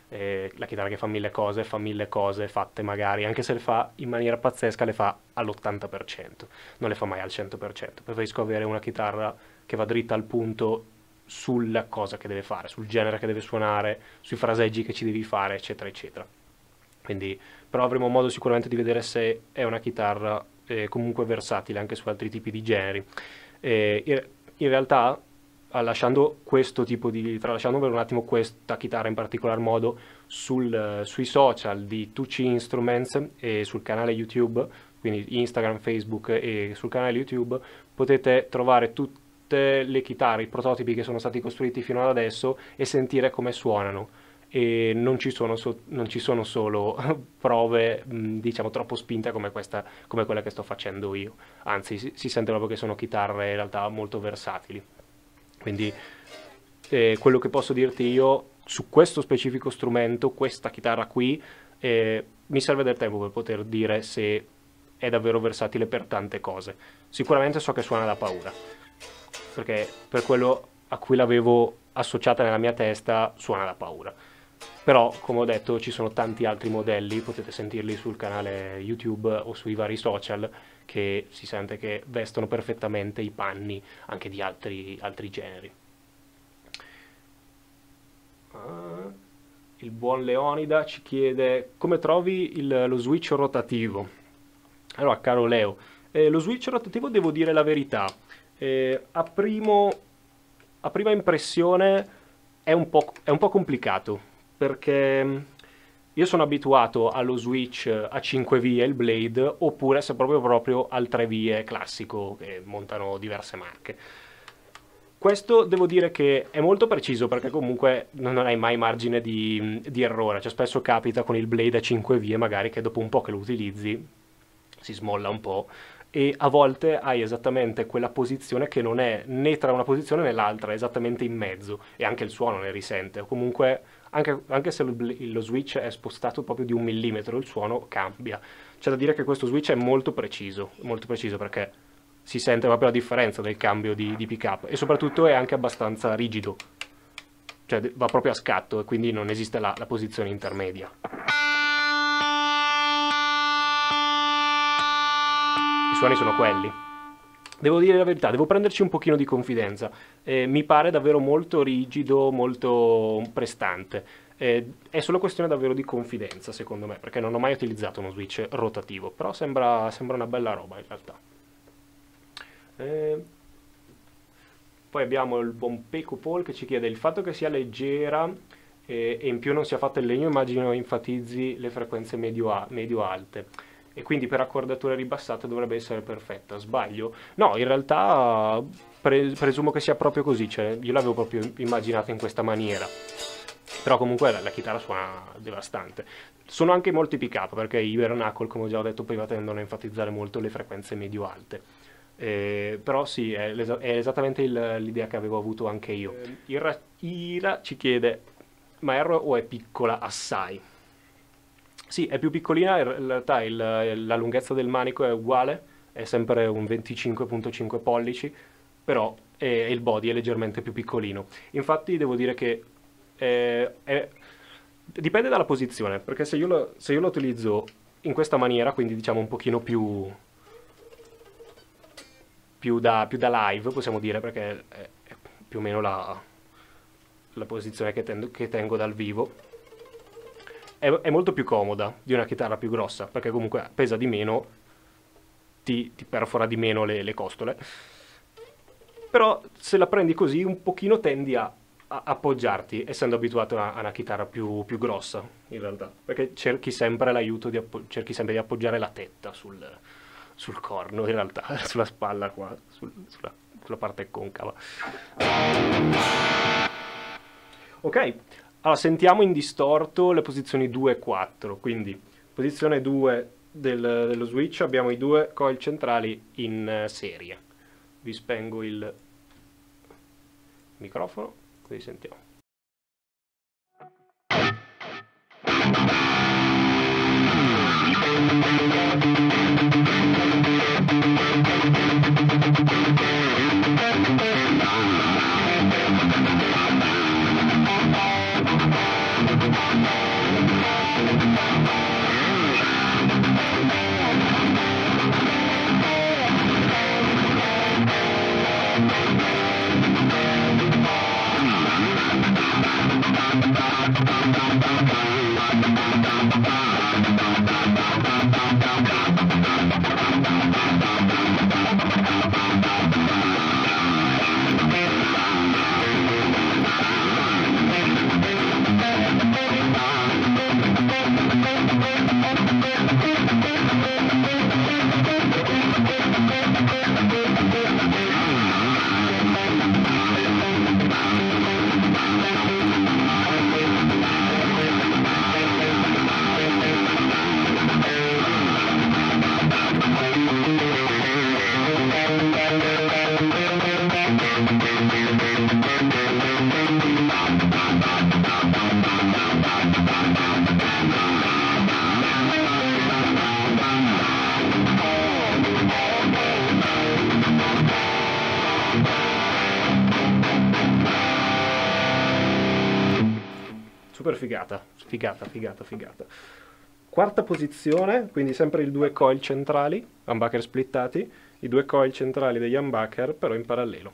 eh, la chitarra che fa mille cose, fa mille cose fatte magari, anche se le fa in maniera pazzesca, le fa all'ottanta per cento, non le fa mai al cento per cento. Preferisco avere una chitarra che va dritta al punto sulla cosa che deve fare, sul genere che deve suonare, sui fraseggi che ci devi fare, eccetera, eccetera. Quindi, però avremo modo sicuramente di vedere se è una chitarra eh, comunque versatile anche su altri tipi di generi. Eh, in, in realtà, lasciando questo tipo di, tralasciando per un attimo questa chitarra in particolar modo, sul, sui social di Tucci Instruments e sul canale YouTube, quindi Instagram, Facebook e sul canale YouTube, potete trovare tutte le chitarre, i prototipi che sono stati costruiti fino ad adesso e sentire come suonano. E non ci sono, so, non ci sono solo prove mh, diciamo troppo spinte come questa, come quella che sto facendo io, anzi si, si sente proprio che sono chitarre in realtà molto versatili. Quindi eh, quello che posso dirti io su questo specifico strumento, questa chitarra qui, eh, mi serve del tempo per poter dire se è davvero versatile per tante cose. Sicuramente so che suona da paura, perché per quello a cui l'avevo associata nella mia testa suona da paura. Però, come ho detto, ci sono tanti altri modelli, potete sentirli sul canale YouTube o sui vari social, che si sente che vestono perfettamente i panni anche di altri, altri generi. Uh, il buon Leonida ci chiede come trovi il, lo switch rotativo. Allora, caro Leo, eh, lo switch rotativo devo dire la verità. Eh, a, primo, a prima impressione è un po', è un po' complicato, perché io sono abituato allo switch a cinque vie, il Blade, oppure se proprio proprio al tre vie classico, che montano diverse marche. Questo devo dire che è molto preciso, perché comunque non hai mai margine di, di errore. Cioè spesso capita con il Blade a cinque vie, magari che dopo un po' che lo utilizzi si smolla un po', e a volte hai esattamente quella posizione che non è né tra una posizione né l'altra, è esattamente in mezzo, e anche il suono ne risente, o comunque anche, anche se lo, lo switch è spostato proprio di un millimetro, il suono cambia. C'è da dire che questo switch è molto preciso, molto preciso, perché si sente proprio la differenza del cambio di, di pick-up, e soprattutto è anche abbastanza rigido, cioè va proprio a scatto, e quindi non esiste la, la posizione intermedia. I suoni sono quelli. Devo dire la verità, devo prenderci un pochino di confidenza. Eh, mi pare davvero molto rigido, molto prestante. Eh, è solo questione davvero di confidenza, secondo me, perché non ho mai utilizzato uno switch rotativo, però sembra, sembra una bella roba in realtà. Eh, poi abbiamo il buon Peco Paul che ci chiede il fatto che sia leggera eh, e in più non sia fatta in legno, immagino enfatizzi le frequenze medio-alte. Medio e quindi per accordature ribassate dovrebbe essere perfetta. Sbaglio? No, in realtà pre presumo che sia proprio così, cioè io l'avevo proprio immaginata in questa maniera. Però comunque la, la chitarra suona devastante. Sono anche molti pick-up, perché i Bernacle, come ho già detto prima, tendono a enfatizzare molto le frequenze medio-alte. Eh, però sì, è, è esattamente l'idea che avevo avuto anche io. Eh, Ira, Ira ci chiede, ma è o è piccola assai? Sì, è più piccolina, in realtà il, la lunghezza del manico è uguale, è sempre un venticinque virgola cinque pollici, però è, il body è leggermente più piccolino. Infatti devo dire che è, è, dipende dalla posizione, perché se io, lo, se io lo utilizzo in questa maniera, quindi diciamo un pochino più, più, da, più da live, possiamo dire, perché è, è più o meno la, la posizione che, tendo, che tengo dal vivo, È, è molto più comoda di una chitarra più grossa, perché comunque pesa di meno, ti, ti perfora di meno le, le costole. Però se la prendi così un pochino tendi a, a appoggiarti, essendo abituato a, a una chitarra più, più grossa in realtà, perché cerchi sempre l'aiuto di, cerchi sempre di appoggiare la tetta sul, sul corno in realtà, sulla spalla qua, sul, sulla, sulla parte concava. Ok. Allora, sentiamo in distorto le posizioni due e quattro, quindi posizione due del, dello switch abbiamo i due coil centrali in uh, serie. Vi spengo il microfono, così sentiamo. We'll be right back. Super figata, figata, figata, figata. Quarta posizione, quindi sempre i due coil centrali, humbucker splittati, i due coil centrali degli humbucker però in parallelo.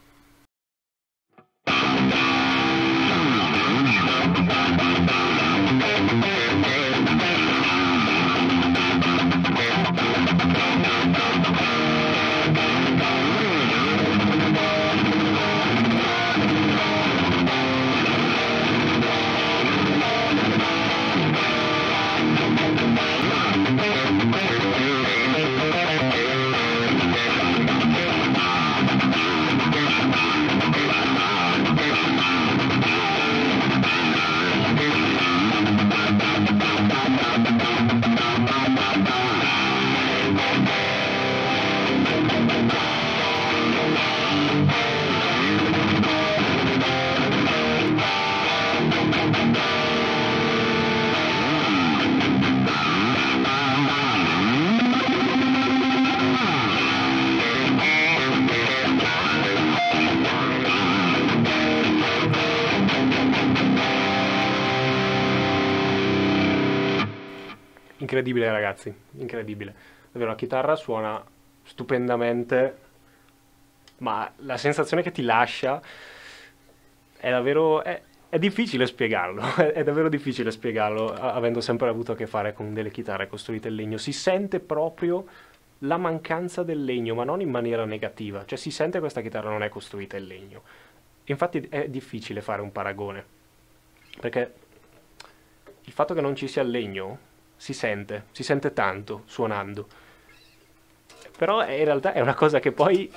Incredibile ragazzi, incredibile. Davvero la chitarra suona stupendamente, ma la sensazione che ti lascia è davvero... È, è difficile spiegarlo, è, è davvero difficile spiegarlo, avendo sempre avuto a che fare con delle chitarre costruite in legno. Si sente proprio la mancanza del legno, ma non in maniera negativa. Cioè si sente che questa chitarra non è costruita in legno. Infatti è difficile fare un paragone, perché il fatto che non ci sia il legno si sente, si sente tanto suonando, però in realtà è una cosa che poi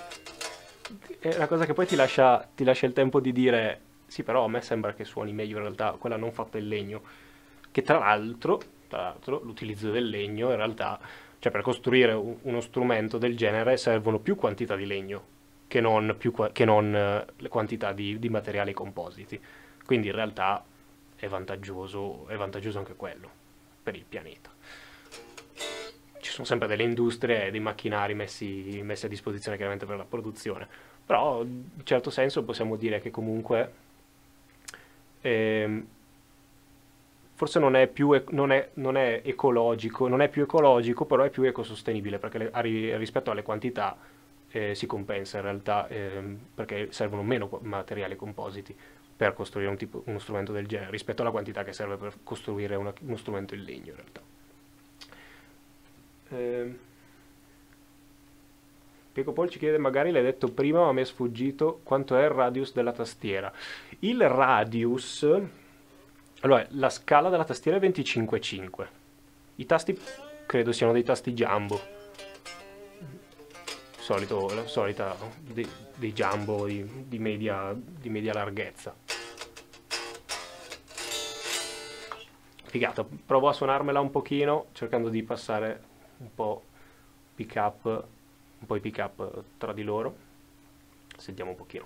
è una cosa che poi ti lascia, ti lascia il tempo di dire sì, però a me sembra che suoni meglio in realtà quella non fatta in legno, che tra l'altro tra l'altro l'utilizzo del legno in realtà, cioè per costruire un, uno strumento del genere servono più quantità di legno che non, più, che non eh, le quantità di, di materiali compositi, quindi in realtà è vantaggioso, è vantaggioso anche quello per il pianeta. Ci sono sempre delle industrie e dei macchinari messi, messi a disposizione chiaramente per la produzione, però in certo senso possiamo dire che comunque ehm, forse non è più non è, non è ecologico, non è più ecologico, però è più ecosostenibile, perché le, a, rispetto alle quantità eh, si compensa in realtà, ehm, perché servono meno materiali compositi per costruire un tipo, uno strumento del genere rispetto alla quantità che serve per costruire una, uno strumento in legno in realtà. Eh, Pico Paul ci chiede, magari l'hai detto prima ma mi è sfuggito, quanto è il radius della tastiera. Il radius, allora la scala della tastiera è venticinque virgola cinque, i tasti credo siano dei tasti jumbo, solito, la solita dei, dei jumbo di, di, media, di media larghezza. Figata, provo a suonarmela un pochino cercando di passare un po' pick up, un po' i pick up tra di loro. Sentiamo un pochino.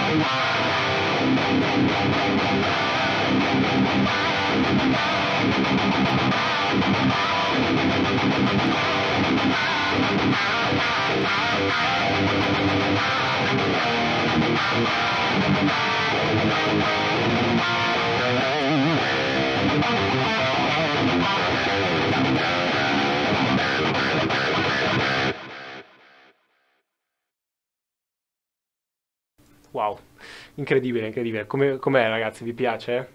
Wow, incredibile, incredibile. Come, com'è, ragazzi? Vi piace?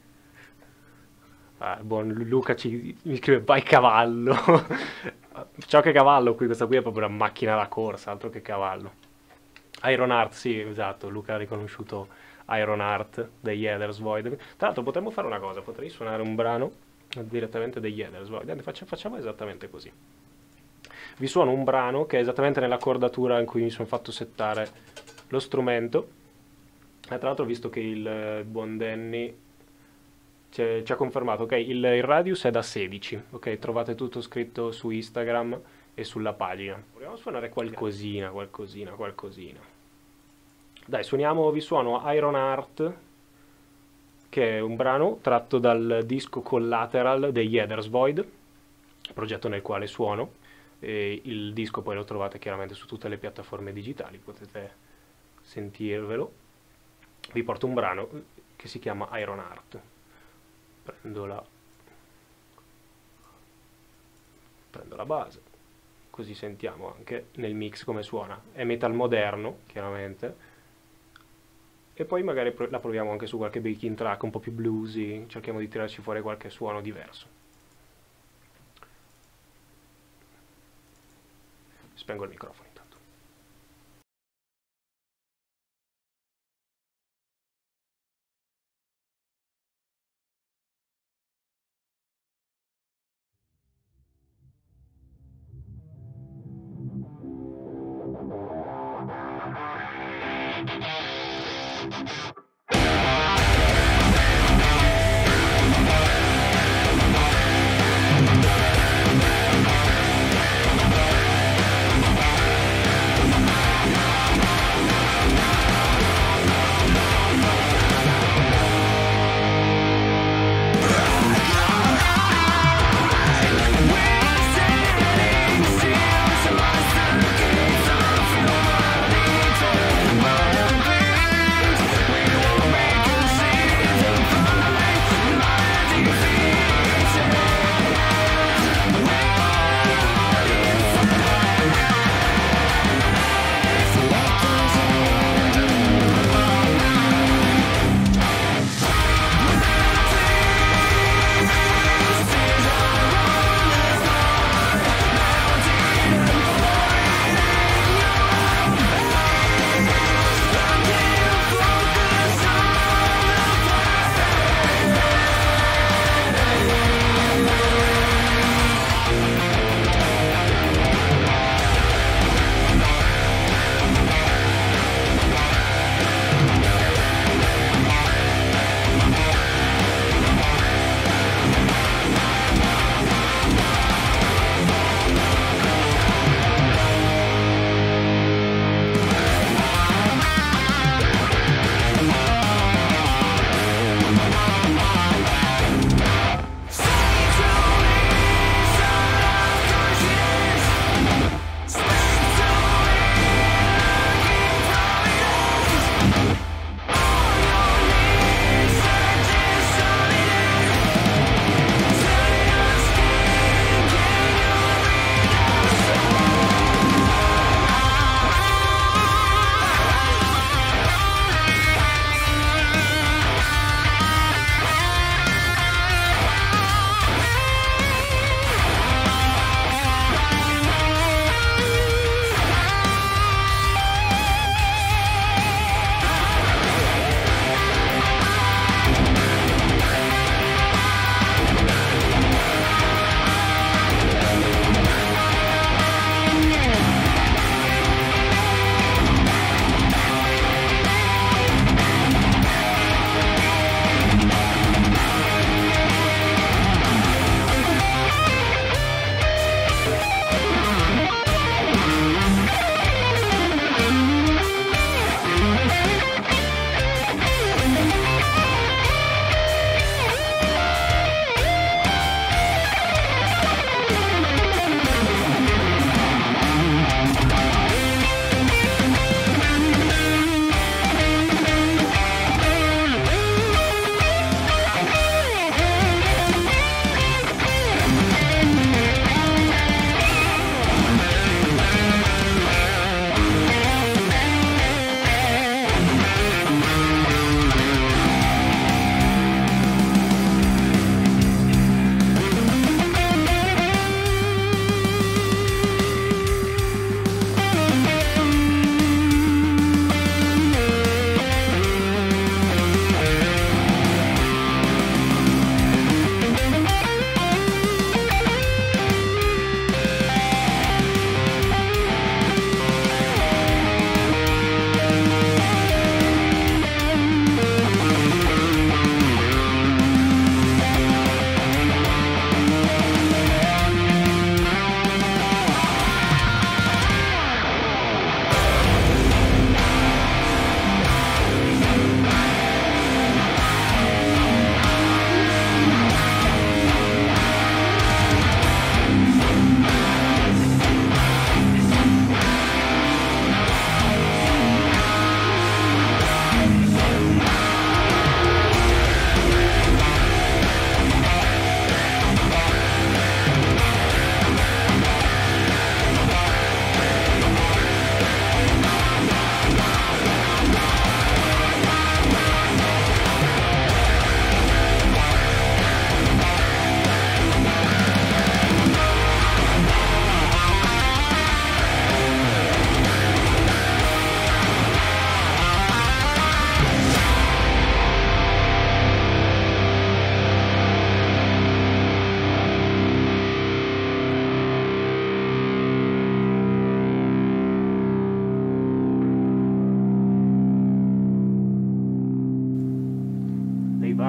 Ah, buon Luca ci, mi scrive vai cavallo. Ciao che cavallo qui, questa qui è proprio una macchina da corsa, altro che cavallo. Ironheart, sì, esatto, Luca ha riconosciuto Ironheart degli Ethersvoid. Tra l'altro potremmo fare una cosa, potrei suonare un brano direttamente degli Ethersvoid. Facciamo, facciamo esattamente così. Vi suono un brano che è esattamente nella cordatura in cui mi sono fatto settare lo strumento. E tra l'altro ho visto che il eh, buon Danny ci ha confermato, ok, il, il radius è da sedici, ok, trovate tutto scritto su Instagram e sulla pagina. Proviamo a suonare qualcosina, qualcosina, qualcosina. Dai, suoniamo, vi suono Ironheart, che è un brano tratto dal disco Collateral degli Ethersvoid, progetto nel quale suono. E il disco poi lo trovate chiaramente su tutte le piattaforme digitali, potete sentirvelo. Vi porto un brano che si chiama Ironheart. Prendo la, prendo la base, così sentiamo anche nel mix come suona. È metal moderno, chiaramente, e poi magari la proviamo anche su qualche backing track un po' più bluesy, cerchiamo di tirarci fuori qualche suono diverso. Spengo il microfono.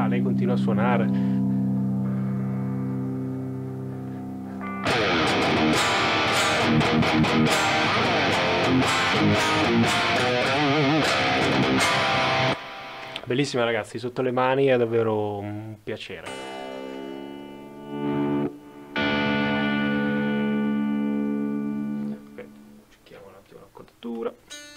Ah, lei continua a suonare. Bellissima ragazzi, sotto le mani è davvero un piacere. Ok, cerchiamo un attimo la quadratura.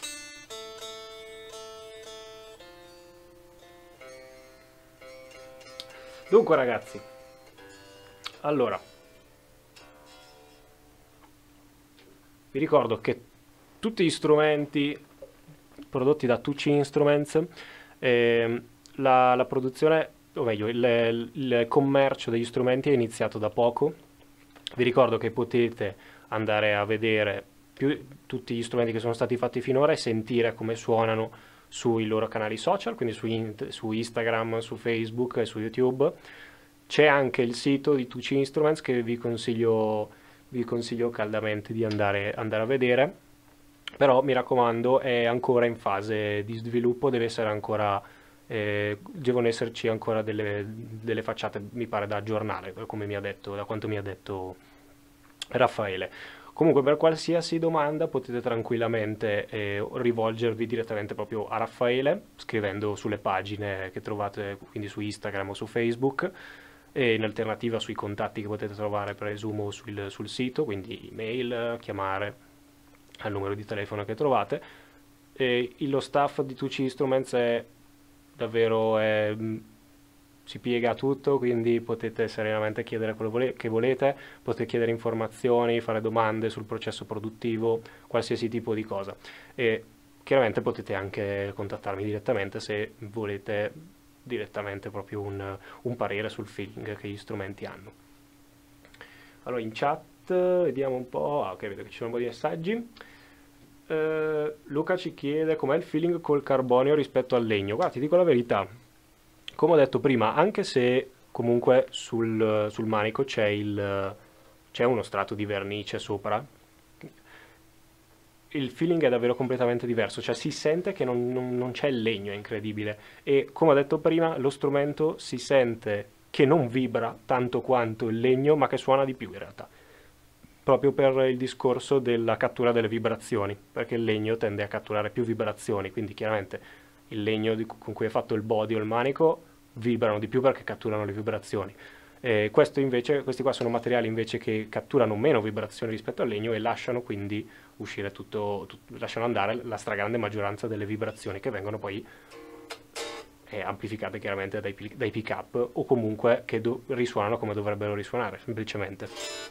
Dunque ragazzi, allora, vi ricordo che tutti gli strumenti prodotti da Tucci Instruments, eh, la, la produzione, o meglio, il, il commercio degli strumenti è iniziato da poco. Vi ricordo che potete andare a vedere più, tutti gli strumenti che sono stati fatti finora e sentire come suonano sui loro canali social, quindi su, in, su Instagram, su Facebook e su YouTube. C'è anche il sito di Tucci Instruments che vi consiglio, vi consiglio caldamente di andare, andare a vedere, però mi raccomando è ancora in fase di sviluppo, deve essere ancora, eh, devono esserci ancora delle, delle facciate, mi pare, da aggiornare, come mi ha detto, da quanto mi ha detto Raffaele. Comunque per qualsiasi domanda potete tranquillamente eh, rivolgervi direttamente proprio a Raffaele, scrivendo sulle pagine che trovate, quindi su Instagram o su Facebook, e in alternativa sui contatti che potete trovare, presumo, sul, sul sito, quindi email, chiamare al numero di telefono che trovate. E lo staff di Tucci Instruments è davvero, è, si piega a tutto, quindi potete serenamente chiedere quello vole- che volete, potete chiedere informazioni, fare domande sul processo produttivo, qualsiasi tipo di cosa. E chiaramente potete anche contattarmi direttamente se volete direttamente proprio un, un parere sul feeling che gli strumenti hanno. Allora in chat vediamo un po', ah, ok, vedo che ci sono un po' di messaggi. Eh, Luca ci chiede com'è il feeling col carbonio rispetto al legno. Guarda, ti dico la verità, come ho detto prima, anche se comunque sul, sul manico c'è il, c'è uno strato di vernice sopra, il feeling è davvero completamente diverso, cioè si sente che non, non- non c'è il legno, è incredibile. E come ho detto prima, lo strumento si sente che non vibra tanto quanto il legno, ma che suona di più in realtà, proprio per il discorso della cattura delle vibrazioni, perché il legno tende a catturare più vibrazioni, quindi chiaramente il legno di- con cui è fatto il body o il manico vibrano di più perché catturano le vibrazioni. Eh, questo invece, questi qua sono materiali invece che catturano meno vibrazioni rispetto al legno e lasciano quindi uscire tutto, tut- lasciano andare la stragrande maggioranza delle vibrazioni che vengono poi eh, amplificate chiaramente dai, pi- dai pick up o comunque che do- risuonano come dovrebbero risuonare, semplicemente.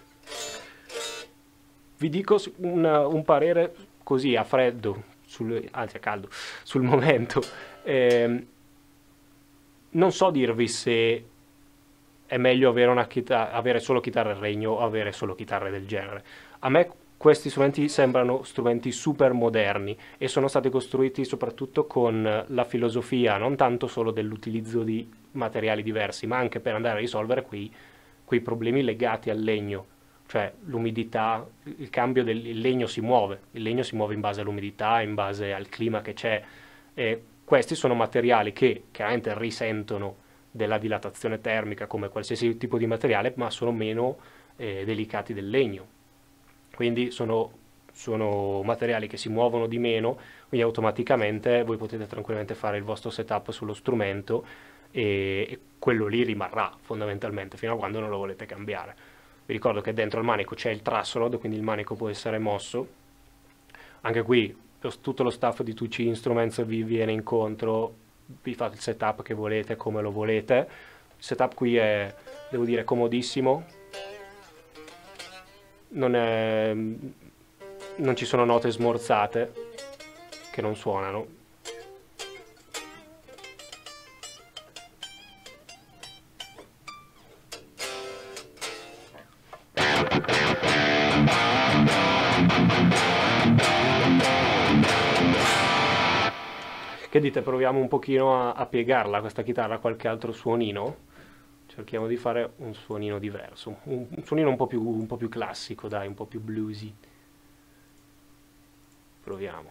Vi dico s- un, un parere così a freddo, sul- anzi a caldo, sul momento. Ehm, non so dirvi se è meglio avere, una chita- avere solo chitarre a legno o avere solo chitarre del genere. A me questi strumenti sembrano strumenti super moderni e sono stati costruiti soprattutto con la filosofia non tanto solo dell'utilizzo di materiali diversi, ma anche per andare a risolvere quei, quei problemi legati al legno, cioè l'umidità, il cambio del il legno si muove, il legno si muove in base all'umidità, in base al clima che c'è, e questi sono materiali che chiaramente risentono della dilatazione termica come qualsiasi tipo di materiale, ma sono meno eh, delicati del legno. Quindi sono, sono materiali che si muovono di meno, quindi automaticamente voi potete tranquillamente fare il vostro setup sullo strumento e, e quello lì rimarrà fondamentalmente fino a quando non lo volete cambiare. Vi ricordo che dentro il manico c'è il truss-rod, quindi il manico può essere mosso. Anche qui lo- tutto lo staff di Tucci Instruments vi viene incontro, vi fate il setup che volete, come lo volete. Il setup qui è, devo dire, comodissimo, non, è, non ci sono note smorzate che non suonano. Che dite, proviamo un pochino a, a piegarla questa chitarra, qualche altro suonino? Cerchiamo di fare un suonino diverso, un, un suonino un po' più, un po' più classico, dai, un po' più bluesy. Proviamo.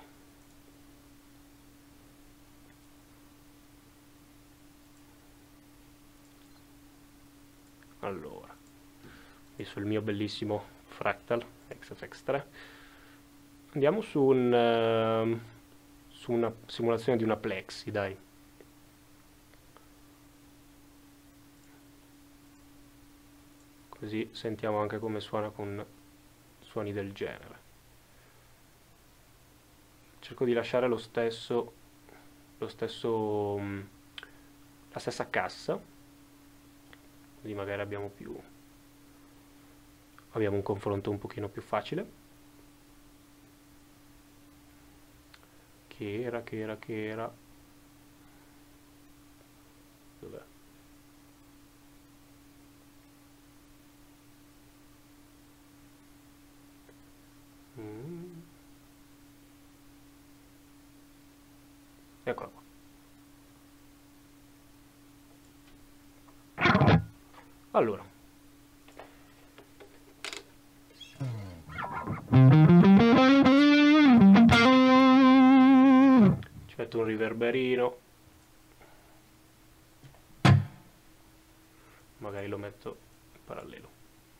Allora, messo il mio bellissimo Fractal X F X tre. Andiamo su, un, uh, su una simulazione di una plexi, dai. Così sentiamo anche come suona con suoni del genere. Cerco di lasciare lo stesso, lo stesso, um, la stessa cassa, così magari abbiamo più, abbiamo un confronto un pochino più facile. Che era, che era, che era... Dov'è? Mm. Eccola qua. Allora. Ci metto un riverberino. Magari lo metto in parallelo.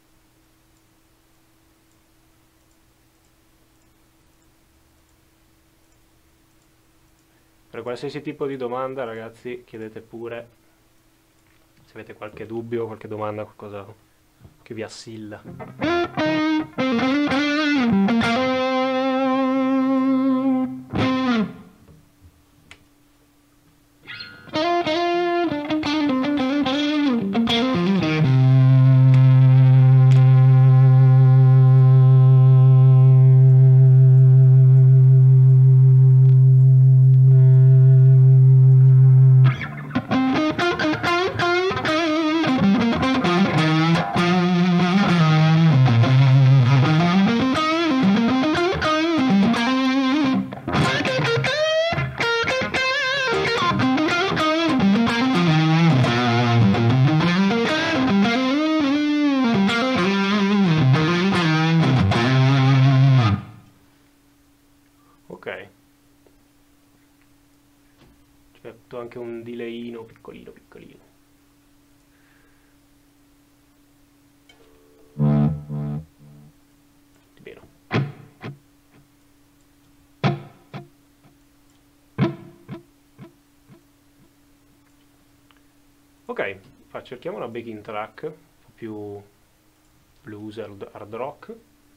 Per qualsiasi tipo di domanda, ragazzi, chiedete pure se avete qualche dubbio, qualche domanda, qualcosa che vi assilla. Ok, ci metto anche un delayino piccolino piccolino. Bene. Ok, fa, cerchiamo una backing track un po' più blues, hard, hard rock.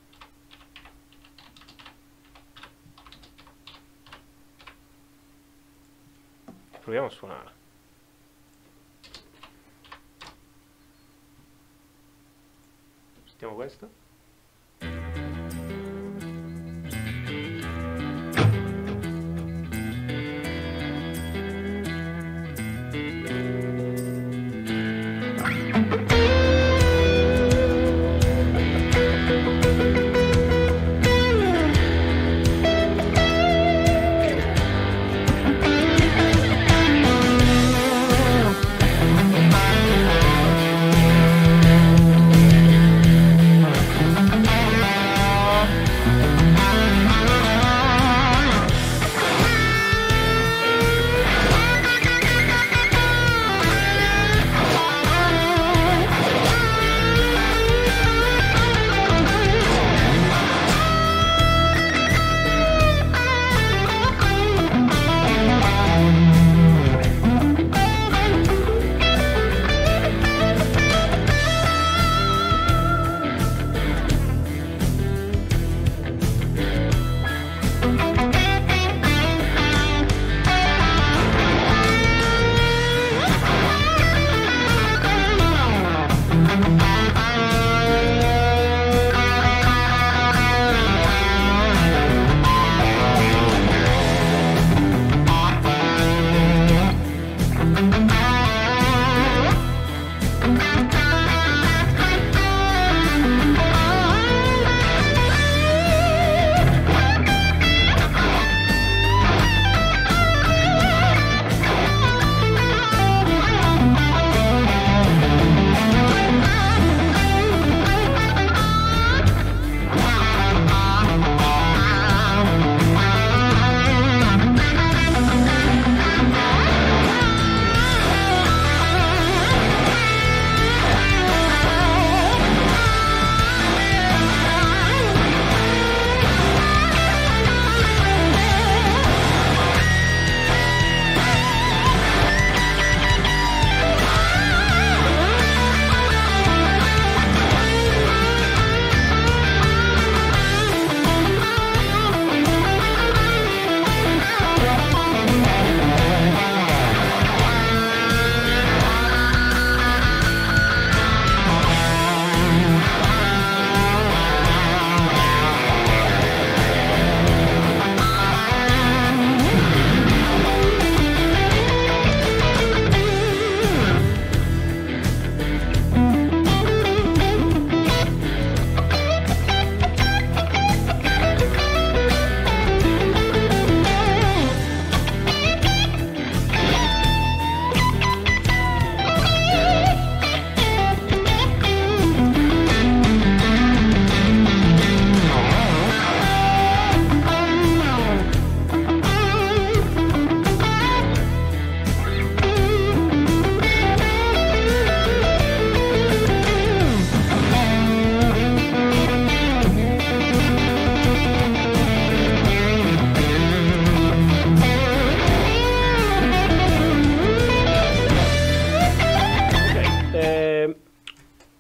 Proviamo a suonare. Sentiamo questa.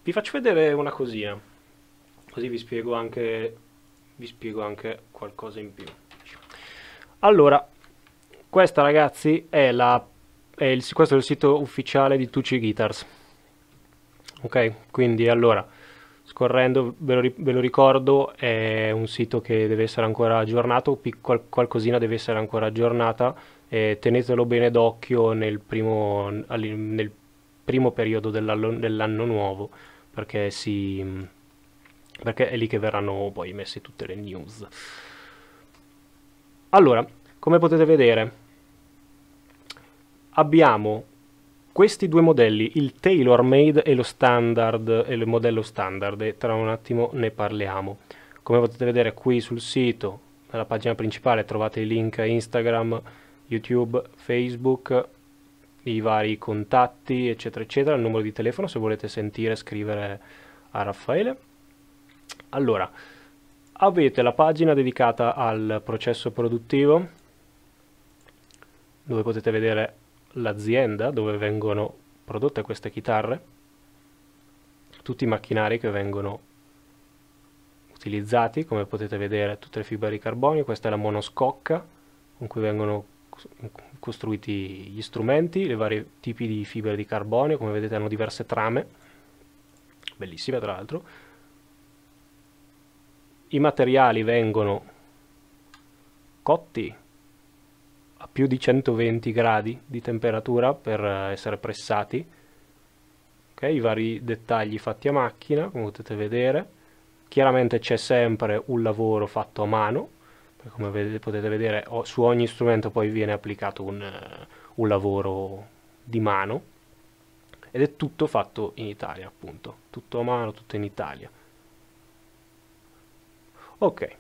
vi faccio vedere una cosina, così vi spiego anche, vi spiego anche qualcosa in più. Allora, questa ragazzi è la, è il, questo è il sito ufficiale di Tucci Guitars. Ok, quindi allora, scorrendo, ve lo, ve lo ricordo, è un sito che deve essere ancora aggiornato, qual, qualcosina deve essere ancora aggiornata, eh, tenetelo bene d'occhio nel primo, nel primo periodo dell'anno, dell'anno nuovo, perché, si, perché è lì che verranno poi messe tutte le news. Allora, come potete vedere, abbiamo questi due modelli, il tailor made e lo standard, e il modello standard, e tra un attimo ne parliamo. Come potete vedere qui sul sito, nella pagina principale, trovate i link a Instagram, YouTube, Facebook, i vari contatti, eccetera, eccetera, il numero di telefono se volete sentire, scrivere a Raffaele. Allora, avete la pagina dedicata al processo produttivo, dove potete vedere l'azienda dove vengono prodotte queste chitarre, tutti i macchinari che vengono utilizzati, come potete vedere tutte le fibre di carbonio. Questa è la monoscocca con cui vengono costruiti gli strumenti, le vari tipi di fibre di carbonio, come vedete hanno diverse trame, bellissime tra l'altro. I materiali vengono cotti a più di centoventi gradi di temperatura per essere pressati. Okay, i vari dettagli fatti a macchina, come potete vedere. Chiaramente c'è sempre un lavoro fatto a mano, perché come vedete, potete vedere su ogni strumento poi viene applicato un, un lavoro di mano, ed è tutto fatto in Italia, appunto, tutto a mano, tutto in Italia. Ok,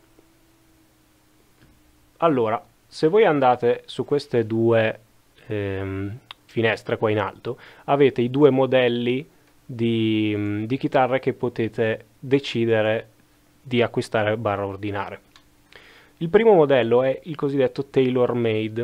allora, se voi andate su queste due ehm, finestre qua in alto, avete i due modelli di, di chitarre che potete decidere di acquistare barra ordinare. Il primo modello è il cosiddetto tailor made.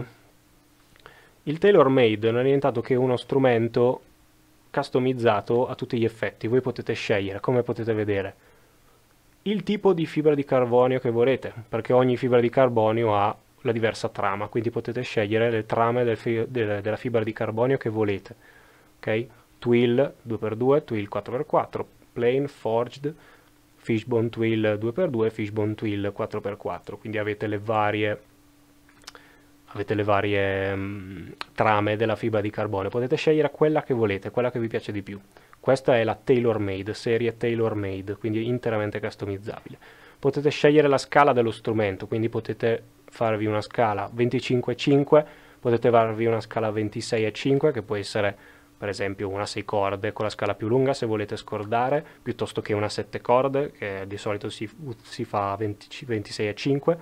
Il tailor made non è nient'altro che uno strumento customizzato a tutti gli effetti. Voi potete scegliere, come potete vedere, il tipo di fibra di carbonio che volete, perché ogni fibra di carbonio ha la diversa trama, quindi potete scegliere le trame del fi del, della fibra di carbonio che volete. Ok? Twill due per due, twill quattro per quattro, plain, forged, fishbone twill due per due, fishbone twill quattro per quattro, quindi avete le varie, avete le varie um, trame della fibra di carbonio. Potete scegliere quella che volete, quella che vi piace di più. Questa è la tailor made, serie tailor made, quindi interamente customizzabile. Potete scegliere la scala dello strumento, quindi potete farvi una scala venticinque e cinque, potete farvi una scala ventisei e cinque, che può essere per esempio una sei corde con la scala più lunga se volete scordare, piuttosto che una sette corde, che di solito si, si fa venti, ventisei e cinque.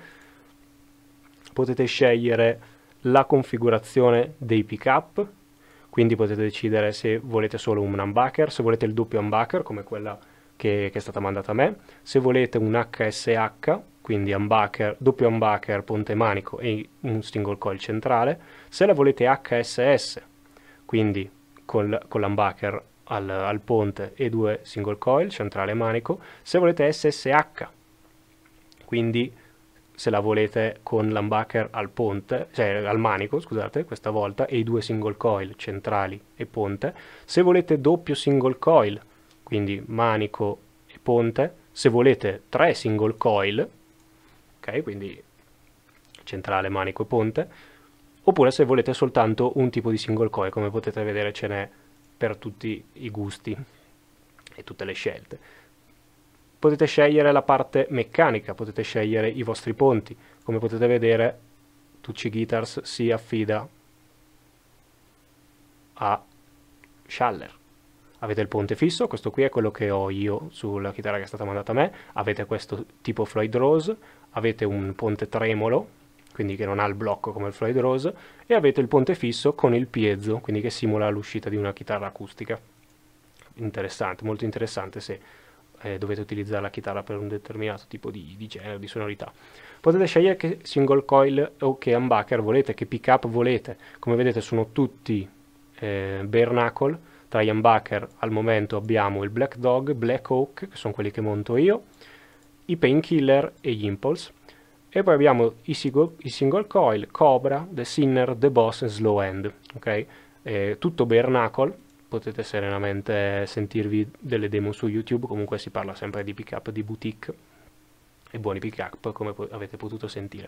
Potete scegliere la configurazione dei pick-up, quindi potete decidere se volete solo un humbucker, se volete il doppio humbucker come quella che, che è stata mandata a me, se volete un H S H, quindi humbucker, doppio humbucker, ponte manico e un single coil centrale, se la volete H S S, quindi con, con l'humbucker al, al ponte e due single coil, centrale e manico, se volete S S H, quindi se la volete con l'humbucker al ponte, cioè al manico, scusate, questa volta, e i due single coil centrali e ponte. Se volete doppio single coil, quindi manico e ponte, se volete tre single coil, ok, quindi centrale, manico e ponte, oppure se volete soltanto un tipo di single coil, come potete vedere ce n'è per tutti i gusti e tutte le scelte. Potete scegliere la parte meccanica, potete scegliere i vostri ponti. Come potete vedere, Tucci Guitars si affida a Schaller. Avete il ponte fisso, questo qui è quello che ho io sulla chitarra che è stata mandata a me. Avete questo tipo Floyd Rose, avete un ponte tremolo, quindi che non ha il blocco come il Floyd Rose, e avete il ponte fisso con il piezo, quindi che simula l'uscita di una chitarra acustica. Interessante, molto interessante se Eh, dovete utilizzare la chitarra per un determinato tipo di, di genere, di sonorità. Potete scegliere che single coil o che humbucker volete, che pick up volete. Come vedete sono tutti eh, bare knuckle, Tra gli humbucker al momento abbiamo il Black Dog, Black Oak, che sono quelli che monto io, i Painkiller e gli Impulse. E poi abbiamo i single, i single coil, Cobra, The Sinner, The Boss e Slow End. Ok? Eh, tutto bare knuckle, potete serenamente sentirvi delle demo su YouTube, comunque si parla sempre di pick up di boutique e buoni pick up come po- avete potuto sentire.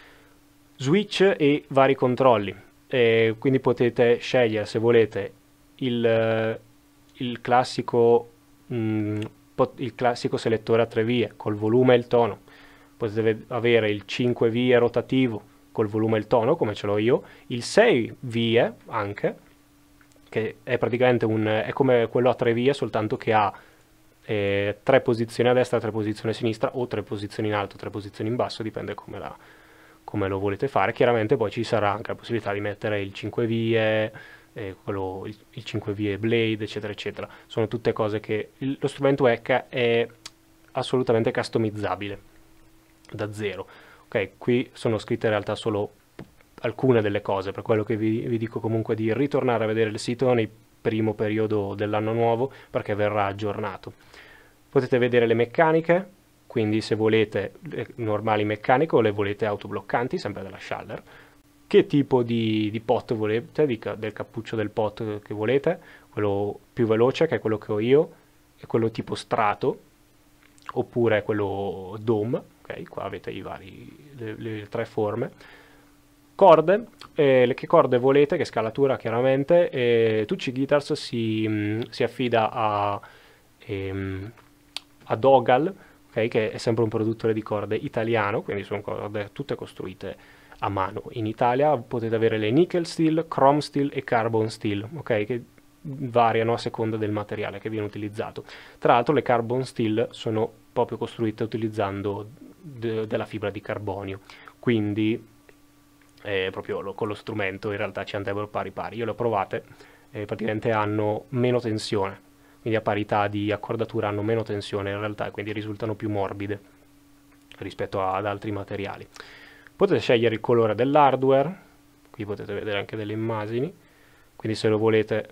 Switch e vari controlli, eh, quindi potete scegliere se volete il, il classico mh, pot- il classico selettore a tre vie col volume e il tono, potete avere il cinque vie rotativo col volume e il tono come ce l'ho io, il sei vie anche, che è praticamente un, è come quello a tre vie, soltanto che ha eh, tre posizioni a destra, tre posizioni a sinistra, o tre posizioni in alto, tre posizioni in basso, dipende come, la, come lo volete fare. Chiaramente poi ci sarà anche la possibilità di mettere il cinque vie, eh, quello, il, il cinque vie blade, eccetera, eccetera. Sono tutte cose che il, lo strumento E C A è assolutamente customizzabile da zero. Ok, qui sono scritte in realtà solo alcune delle cose, per quello che vi, vi dico comunque di ritornare a vedere il sito nel primo periodo dell'anno nuovo, perché verrà aggiornato. Potete vedere le meccaniche, quindi se volete le normali meccaniche o le volete autobloccanti, sempre della Schaller. Che tipo di, di pot volete, di, del cappuccio del pot che volete, quello più veloce, che è quello che ho io, e quello tipo strato, oppure quello dome, ok, qua avete i vari, le, le tre forme. Corde, eh, le che corde volete, che scalatura chiaramente, eh, Tucci Guitars si, mh, si affida a, ehm, a Dogal, okay, che è sempre un produttore di corde italiano, quindi sono corde tutte costruite a mano in Italia. Potete avere le nickel steel, chrome steel e carbon steel, okay, che variano a seconda del materiale che viene utilizzato. Tra l'altro le carbon steel sono proprio costruite utilizzando de- della fibra di carbonio, quindi eh, proprio lo, con lo strumento in realtà ci andrebbero pari pari. Io le ho provate, eh, praticamente hanno meno tensione, quindi a parità di accordatura hanno meno tensione in realtà e quindi risultano più morbide rispetto a, ad altri materiali. Potete scegliere il colore dell'hardware, qui potete vedere anche delle immagini, quindi se lo volete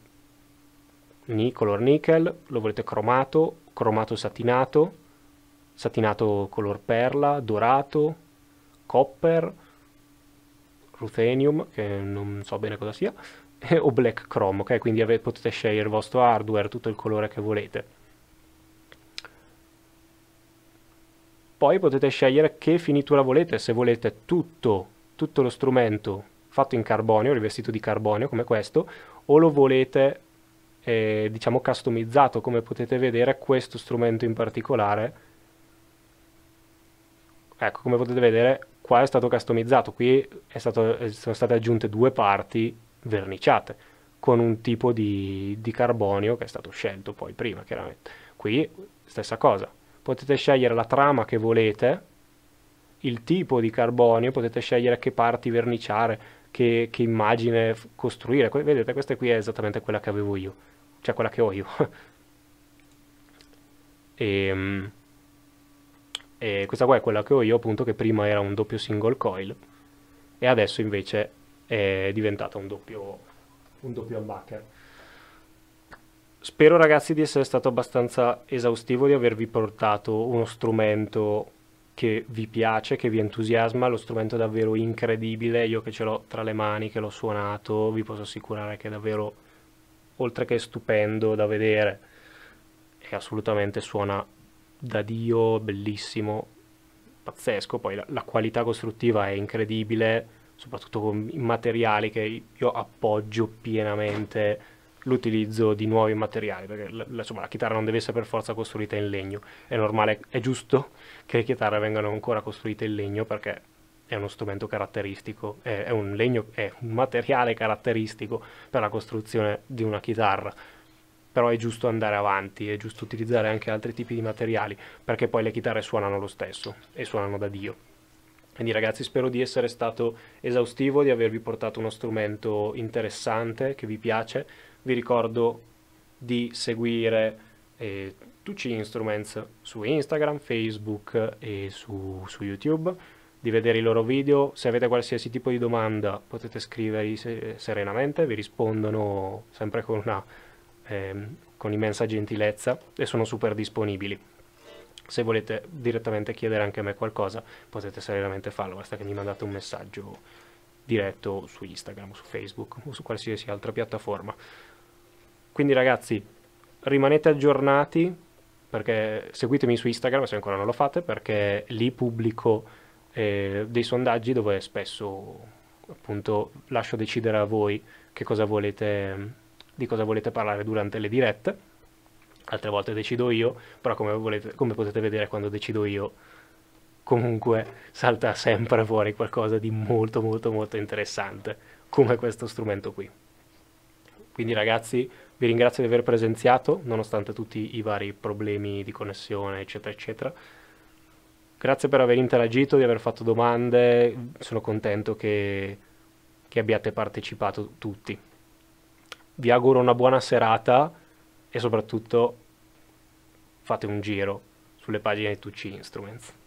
ni color nickel, lo volete cromato, cromato satinato, satinato color perla, dorato, copper, ruthenium, che non so bene cosa sia, o black chrome, ok? Quindi ave- potete scegliere il vostro hardware, tutto il colore che volete. Poi potete scegliere che finitura volete, se volete tutto, tutto lo strumento fatto in carbonio, rivestito di carbonio come questo, o lo volete eh, diciamo customizzato. Come potete vedere questo strumento in particolare, ecco, come potete vedere qua è stato customizzato, qui è stato, sono state aggiunte due parti verniciate con un tipo di, di carbonio che è stato scelto poi prima, chiaramente. Qui stessa cosa, potete scegliere la trama che volete, il tipo di carbonio, potete scegliere che parti verniciare, che, che immagine costruire. Vedete, questa qui è esattamente quella che avevo io, cioè quella che ho io. e, e questa qua è quella che ho io, appunto, che prima era un doppio single coil e adesso invece è diventata un doppio, un doppio humbucker. Spero ragazzi di essere stato abbastanza esaustivo, di avervi portato uno strumento che vi piace, che vi entusiasma. Lo strumento è davvero incredibile, io che ce l'ho tra le mani, che l'ho suonato, vi posso assicurare che è davvero, oltre che stupendo da vedere, e assolutamente suona da Dio, bellissimo, pazzesco. Poi la, la qualità costruttiva è incredibile, soprattutto con i materiali che io appoggio pienamente l'utilizzo di nuovi materiali, perché la, la, insomma, la chitarra non deve essere per forza costruita in legno, è normale, è giusto che le chitarre vengano ancora costruite in legno perché è uno strumento caratteristico, è, è un legno, è un materiale caratteristico per la costruzione di una chitarra. Però è giusto andare avanti, è giusto utilizzare anche altri tipi di materiali, perché poi le chitarre suonano lo stesso e suonano da Dio. Quindi ragazzi, spero di essere stato esaustivo, di avervi portato uno strumento interessante che vi piace. Vi ricordo di seguire eh, Tucci Instruments su Instagram, Facebook e su, su YouTube, di vedere i loro video. Se avete qualsiasi tipo di domanda potete scriverli se, serenamente, vi rispondono sempre con una ehm, con immensa gentilezza e sono super disponibili. Se volete direttamente chiedere anche a me qualcosa, potete serenamente farlo, basta che mi mandate un messaggio diretto su Instagram, su Facebook o su qualsiasi altra piattaforma. Quindi ragazzi, rimanete aggiornati, perché seguitemi su Instagram se ancora non lo fate, perché lì pubblico eh, dei sondaggi dove spesso appunto lascio decidere a voi che cosa volete, di cosa volete parlare durante le dirette. Altre volte decido io, però come, volete, come potete vedere quando decido io, comunque salta sempre fuori qualcosa di molto molto molto interessante, come questo strumento qui. Quindi ragazzi, vi ringrazio di aver presenziato, nonostante tutti i vari problemi di connessione, eccetera, eccetera. Grazie per aver interagito, di aver fatto domande, sono contento che, che abbiate partecipato tutti. Vi auguro una buona serata e soprattutto fate un giro sulle pagine di Tucci Instruments.